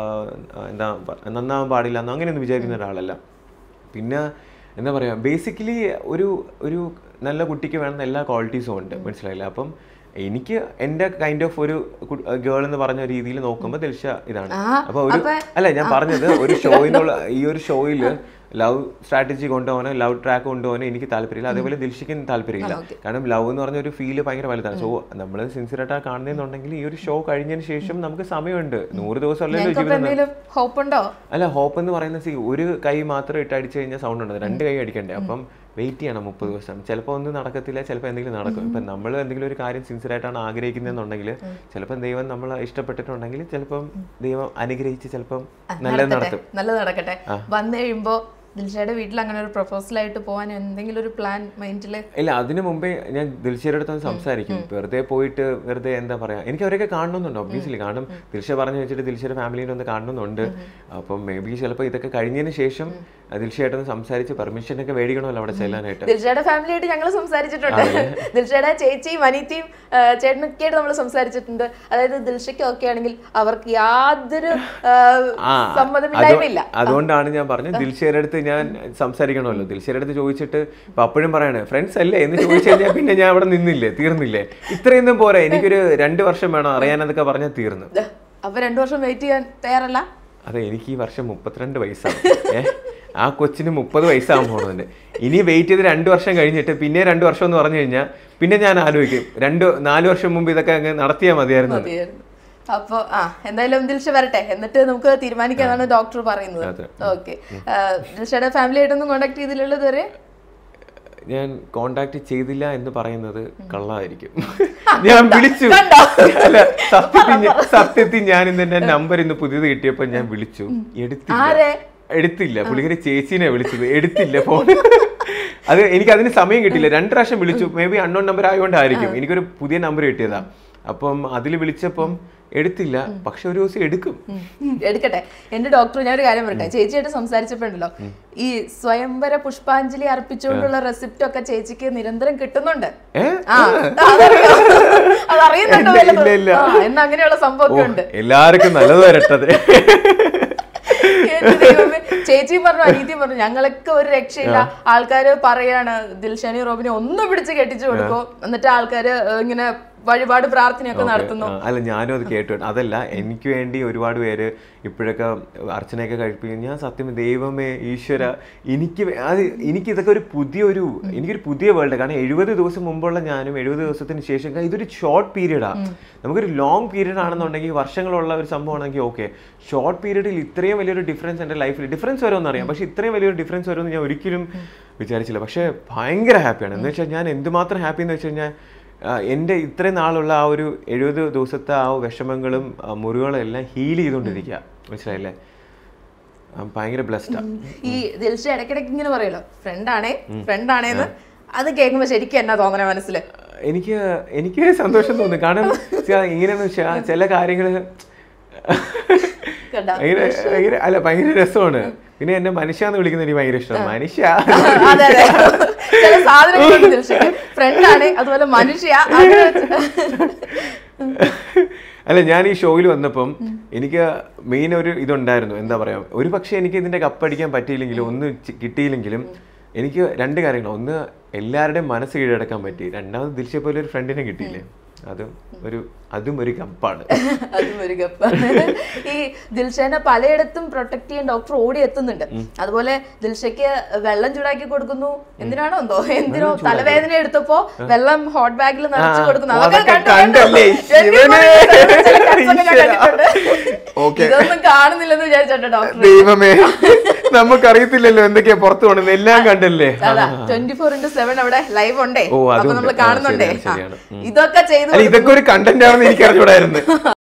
[SPEAKER 2] എന്താ നന്നാവാൻ പാടില്ല എന്നോ അങ്ങനെയൊന്നും വിചാരിക്കുന്ന ഒരാളല്ല. പിന്നെ എന്താ പറയുക, ബേസിക്കലി ഒരു ഒരു നല്ല കുട്ടിക്ക് വേണമെന്ന എല്ലാ ക്വാളിറ്റീസും ഉണ്ട്. മനസ്സിലായില്ല? അപ്പം എനിക്ക് എൻ്റെ കൈൻഡ് ഓഫ് ഒരു ഗേൾ എന്ന് പറഞ്ഞ രീതിയിൽ നോക്കുമ്പോൾ ദിൽഷ ഇതാണ്. അപ്പോൾ ഒരു അല്ല ഞാൻ പറഞ്ഞത് ഒരു ഷോയിലുള്ള ഈ ഒരു ഷോയിൽ ലവ് സ്ട്രാറ്റജി കൊണ്ടുപോകാനോ ലവ് ട്രാക്ക് കൊണ്ടുപോകാനോ എനിക്ക് താല്പര്യമില്ല. അതേപോലെ ദിൽഷയ്ക്കും താല്പര്യമില്ല. കാരണം ലവ് എന്ന് പറഞ്ഞ ഒരു ഫീല് ഭയങ്കര വലുതാണ്. സോ നമ്മൾ സിൻസിയറായിട്ടാണ് കാണുന്നതെന്നുണ്ടെങ്കിൽ ഈ ഒരു ഷോ കഴിഞ്ഞതിന് ശേഷം നമുക്ക് സമയമുണ്ട്. നൂറ് ദിവസം അല്ലല്ലോ ജീവിതം. അല്ല, ഹോപ്പ് എന്ന് പറയുന്ന സീ ഒരു കൈ മാത്രം ഇട്ട് അടിച്ചു കഴിഞ്ഞാൽ സൗണ്ട് ഉണ്ട്, രണ്ട് കൈ അടിക്കണ്ടേ. അപ്പം വെയിറ്റ് ചെയ്യണം മുപ്പത് ദിവസം. ചിലപ്പോൾ ഒന്നും നടക്കത്തില്ല, ചിലപ്പോൾ എന്തെങ്കിലും നടക്കും. ഇപ്പം നമ്മൾ എന്തെങ്കിലും ഒരു കാര്യം സിൻസിയറായിട്ടാണ് ആഗ്രഹിക്കുന്നതെന്നുണ്ടെങ്കിൽ ചിലപ്പം ദൈവം നമ്മൾ ഇഷ്ടപ്പെട്ടിട്ടുണ്ടെങ്കിൽ ചിലപ്പം ദൈവം അനുഗ്രഹിച്ച് ചിലപ്പം നല്ലത് നടത്തും.
[SPEAKER 1] നല്ലത് നടക്കട്ടെ. വന്നു കഴിയുമ്പോൾ ദിൽഷയുടെ വീട്ടിൽ അങ്ങനെ ഒരു പ്രൊപ്പോസലായിട്ട് പോകാൻ എന്തെങ്കിലും ഒരു പ്ലാൻ മൈൻഡിൽ
[SPEAKER 2] ഇല്ല. അതിന് മുമ്പേ ഞാൻ ദിൽഷയുടെ അടുത്ത് സംസാരിക്കും. വെറുതെ പോയിട്ട് വെറുതെ എന്താ പറയാ, എനിക്ക് അവരൊക്കെ കാണണമെന്നുണ്ട് ഒബ്വിയസ്ലി. കാരണം ദിൽഷ പറഞ്ഞു വെച്ചിട്ട് ദിൽഷയുടെ ഫാമിലിനെ ഒന്ന് കാണണമെന്നുണ്ട്. അപ്പം മേ ബി ചിലപ്പോൾ ഇതൊക്കെ കഴിഞ്ഞതിന് ശേഷം ദിൽഷയായിട്ടൊന്ന് സംസാരിച്ച് പെർമിഷൻ ഒക്കെ മേടിക്കണമല്ലോ അവിടെ ചെല്ലാനായിട്ട്.
[SPEAKER 1] ദിൽഷയുടെ ഫാമിലിയായിട്ട് ഞങ്ങൾ സംസാരിച്ചിട്ടുണ്ട്. ദിൽഷയുടെ ചേച്ചിയും അനീത്തിയും ചേട്ടനൊക്കെ ആയിട്ട് നമ്മൾ സംസാരിച്ചിട്ടുണ്ട്. അതായത് ദിൽഷയ്ക്ക് ഒക്കെ ആണെങ്കിൽ അവർക്ക് യാതൊരു സമ്മതമില്ലായ്മയില്ല.
[SPEAKER 2] അതുകൊണ്ടാണ് ഞാൻ പറഞ്ഞത് ദിൽഷയുടെ അടുത്ത് ഞാൻ സംസാരിക്കണമല്ലോ. ദിൽഷയുടെ അടുത്ത് ചോദിച്ചിട്ട് ഇപ്പൊ അപ്പോഴും പറയാണ് ഫ്രണ്ട്സ് അല്ലേ എന്ന് ചോദിച്ചു കഴിഞ്ഞാൽ പിന്നെ ഞാൻ അവിടെ നിന്നില്ലേ, തീർന്നില്ലേ? ഇത്രയൊന്നും പോരാ, എനിക്കൊരു രണ്ടു വർഷം വേണം അറിയാനതൊക്കെ പറഞ്ഞാൽ തീർന്നു.
[SPEAKER 1] അപ്പൊ രണ്ടു വർഷം വെയിറ്റ് ചെയ്യാൻ തയ്യാറല്ല?
[SPEAKER 2] അതെ, എനിക്ക് ഈ വർഷം മുപ്പത്തിരണ്ട് വയസ്സാണ്. ഏഹ് ആ കൊച്ചിന് മുപ്പത് വയസ്സാകാൻ പോകുന്നുണ്ട്. ഇനി വെയിറ്റ് ചെയ്ത് രണ്ടു വർഷം കഴിഞ്ഞിട്ട് പിന്നെ രണ്ടു വർഷം എന്ന് പറഞ്ഞു കഴിഞ്ഞാൽ പിന്നെ ഞാൻ ആലോചിക്കും രണ്ട് നാല് വർഷം മുമ്പ് ഇതൊക്കെ അങ്ങ് നടത്തിയാൽ മതിയായിരുന്നു.
[SPEAKER 1] അപ്പൊ ആ എന്തായാലും ദിൽഷ വരട്ടെ, എന്നിട്ട് നമുക്ക് തീരുമാനിക്കാന്നാണ് ഡോക്ടർ പറയുന്നത്. ഓക്കെ, ദിൽഷയുടെ ഫാമിലി ആയിട്ടൊന്നും കോണ്ടാക്ട് ചെയ്തില്ലല്ലോ ഇതുവരെ?
[SPEAKER 2] ഞാൻ കോണ്ടാക്ട് ചെയ്തില്ല എന്ന് പറയുന്നത് കള്ളായിരിക്കും. ഞാൻ വിളിച്ചു, അല്ല സത്യത്തിൽ സത്യത്തിൽ ഞാൻ ഇന്ന് എന്റെ നമ്പർ ഇന്ന് പുതിയത് കിട്ടിയപ്പോ ഞാൻ വിളിച്ചു, എടുത്തില്ല എടുത്തില്ല പുള്ളിക്കാരി ചേച്ചീനെ വിളിച്ചത്, എടുത്തില്ല ഫോൺ. അത് എനിക്ക് അതിന് സമയം കിട്ടില്ല, രണ്ട് പ്രാവശ്യം വിളിച്ചു. മേ ബി അൺനോൺ നമ്പർ ആയതുകൊണ്ടായിരിക്കും, എനിക്കൊരു പുതിയ നമ്പർ കിട്ടിയതാ. അപ്പം അതിൽ വിളിച്ചപ്പം എടുത്തില്ല, പക്ഷെ ഒരു ദിവസം എടുക്കും.
[SPEAKER 1] എടുക്കട്ടെ. എന്റെ ഡോക്ടർ ഞാൻ ഒരു കാര്യം പറയട്ടെ, ചേച്ചിയായിട്ട് സംസാരിച്ചപ്പോണ്ടല്ലോ, ഈ സ്വയംവര പുഷ്പാഞ്ജലി അർപ്പിച്ചുകൊണ്ടുള്ള റെസിപ്റ്റ് ഒക്കെ ചേച്ചിക്ക് നിരന്തരം കിട്ടുന്നുണ്ട്. അതറിയുന്നുണ്ടോ? എന്നാ അങ്ങനെയുള്ള സംഭവമൊക്കെ ഉണ്ട്.
[SPEAKER 2] എല്ലാവർക്കും നല്ലത് വരട്ടത്.
[SPEAKER 1] ചേച്ചിയും പറഞ്ഞു, അനീതിയും പറഞ്ഞു, ഞങ്ങളൊക്കെ ഒരു രക്ഷയില്ല. ആൾക്കാര് പറയാണ് ദിൽഷാനെയും റോബിനെ ഒന്ന് പിടിച്ച് കെട്ടിച്ചു കൊടുക്കോ, എന്നിട്ട് ആൾക്കാര് ഇങ്ങനെ വഴിപാട് പ്രാർത്ഥനയൊക്കെ നടത്തുന്നു.
[SPEAKER 2] അല്ല ഞാനും അത് കേട്ടു. അതല്ല, എനിക്ക് വേണ്ടി ഒരുപാട് പേര് ഇപ്പോഴൊക്കെ അർച്ചനയൊക്കെ കഴിപ്പിക്കും. ഞാൻ സത്യം ദൈവമേ ഈശ്വര, എനിക്ക് അത് എനിക്ക് ഇതൊക്കെ ഒരു പുതിയൊരു എനിക്കൊരു പുതിയ വേൾഡ്. കാരണം എഴുപത് ദിവസം മുമ്പുള്ള ഞാനും എഴുപത് ദിവസത്തിന് ശേഷം ഇതൊരു ഷോർട്ട് പീരീഡാ. നമുക്കൊരു ലോങ് പീരീഡ് ആണെന്നുണ്ടെങ്കിൽ വർഷങ്ങളുള്ള ഒരു സംഭവമാണെങ്കിൽ ഓക്കെ, ഷോർട്ട് പീരീഡിൽ ഇത്രയും വലിയൊരു ഡിഫറൻസ് എൻ്റെ ലൈഫിൽ ഡിഫറൻസ് വരുമെന്ന് അറിയാം, പക്ഷെ ഇത്രയും വലിയൊരു ഡിഫറൻസ് വരുമെന്ന് ഞാൻ ഒരിക്കലും വിചാരിച്ചില്ല. പക്ഷേ ഭയങ്കര ഹാപ്പിയാണ്. എന്ന് വെച്ചാൽ ഞാൻ എന്തുമാത്രം ഹാപ്പി എന്ന് വെച്ച് കഴിഞ്ഞാൽ എൻ്റെ ഇത്രയും നാളുള്ള ആ ഒരു എഴുപത് ദിവസത്തെ ആ വിഷമങ്ങളും മുറികളും എല്ലാം ഹീൽ ചെയ്തുകൊണ്ടിരിക്കുക. മനസ്സിലായില്ലേ? ഭയങ്കര ബ്ലെസ്ഡാ. ഈ
[SPEAKER 1] ദിൽഷ ഇടയ്ക്കിടയ്ക്ക് ഇങ്ങനെ പറയല്ലോ ഫ്രണ്ടാണേ ഫ്രണ്ടാണേന്ന്, അത് കേൾക്കുമ്പോൾ ശരിക്കും എന്നാ തോന്നണേ മനസ്സിൽ?
[SPEAKER 2] എനിക്ക് എനിക്ക് സന്തോഷം തോന്നുന്നു. കാരണം ഇങ്ങനെയെന്ന് വെച്ചാൽ ചില കാര്യങ്ങള് ഭയങ്കര അല്ല ഭയങ്കര രസമാണ്. പിന്നെ എന്നെ മനുഷ്യ എന്ന് വിളിക്കുന്ന എനിക്ക് ഭയങ്കര ഇഷ്ടമാണ്. മനുഷ്യ
[SPEAKER 1] ചില സാധനങ്ങളുണ്ട് ഫ്രണ്ടാണ്, അതുപോലെ മനുഷ്യ.
[SPEAKER 2] അല്ല ഞാൻ ഈ ഷോയിൽ വന്നപ്പം എനിക്ക് മെയിൻ ഒരു ഇതുണ്ടായിരുന്നു, എന്താ പറയാ, ഒരു പക്ഷെ എനിക്ക് ഇതിന്റെ കപ്പടിക്കാൻ പറ്റിയില്ലെങ്കിലും ഒന്ന് കിട്ടിയില്ലെങ്കിലും എനിക്ക് രണ്ട് കാര്യങ്ങൾ. ഒന്ന്, എല്ലാവരുടെയും മനസ്സ് കീഴടക്കാൻ പറ്റി. രണ്ടാമത് ദിൽഷയെ പോലെ ഒരു ഫ്രണ്ടിനെ കിട്ടിയില്ലേ, അതും ഒരു അതും ഒരു കപ്പാണ്.
[SPEAKER 1] അതും ഒരു കപ്പാണ്. ഈ ദിൽഷനെ പലയിടത്തും പ്രൊട്ടക്ട് ചെയ്യാൻ ഡോക്ടർ ഓടി എത്തുന്നുണ്ട്. അതുപോലെ ദിൽഷയ്ക്ക് വെള്ളം ചൂടാക്കി കൊടുക്കുന്നു. എന്തിനാണോ എന്തോ എന്തിനോ തലവേദന എടുത്തപ്പോ വെള്ളം ഹോട്ട് ബാഗിൽ നിറച്ചു കൊടുക്കുന്നു. ഇതൊന്നും കാണുന്നില്ലെന്ന് വിചാരിച്ചോട്ടെ ഡോക്ടർ.
[SPEAKER 2] ദൈവമേ, നമുക്കറിയത്തില്ലല്ലോ എന്തൊക്കെയാ പുറത്തു കൊണ്ടുവന്നത്, എല്ലാം കണ്ടല്ലേ.
[SPEAKER 1] ട്വന്റി ഫോർ ഇന്റു സെവൻ അവിടെ ലൈവ് ഉണ്ടേ, അപ്പൊ നമ്മൾ കാണുന്നുണ്ടേ. ഇതൊക്കെ ചെയ്തു,
[SPEAKER 2] ഇതൊക്കെ ഒരു കണ്ടന്റ് ആണെന്ന് എനിക്ക് അറിഞ്ഞൂടായിരുന്നു.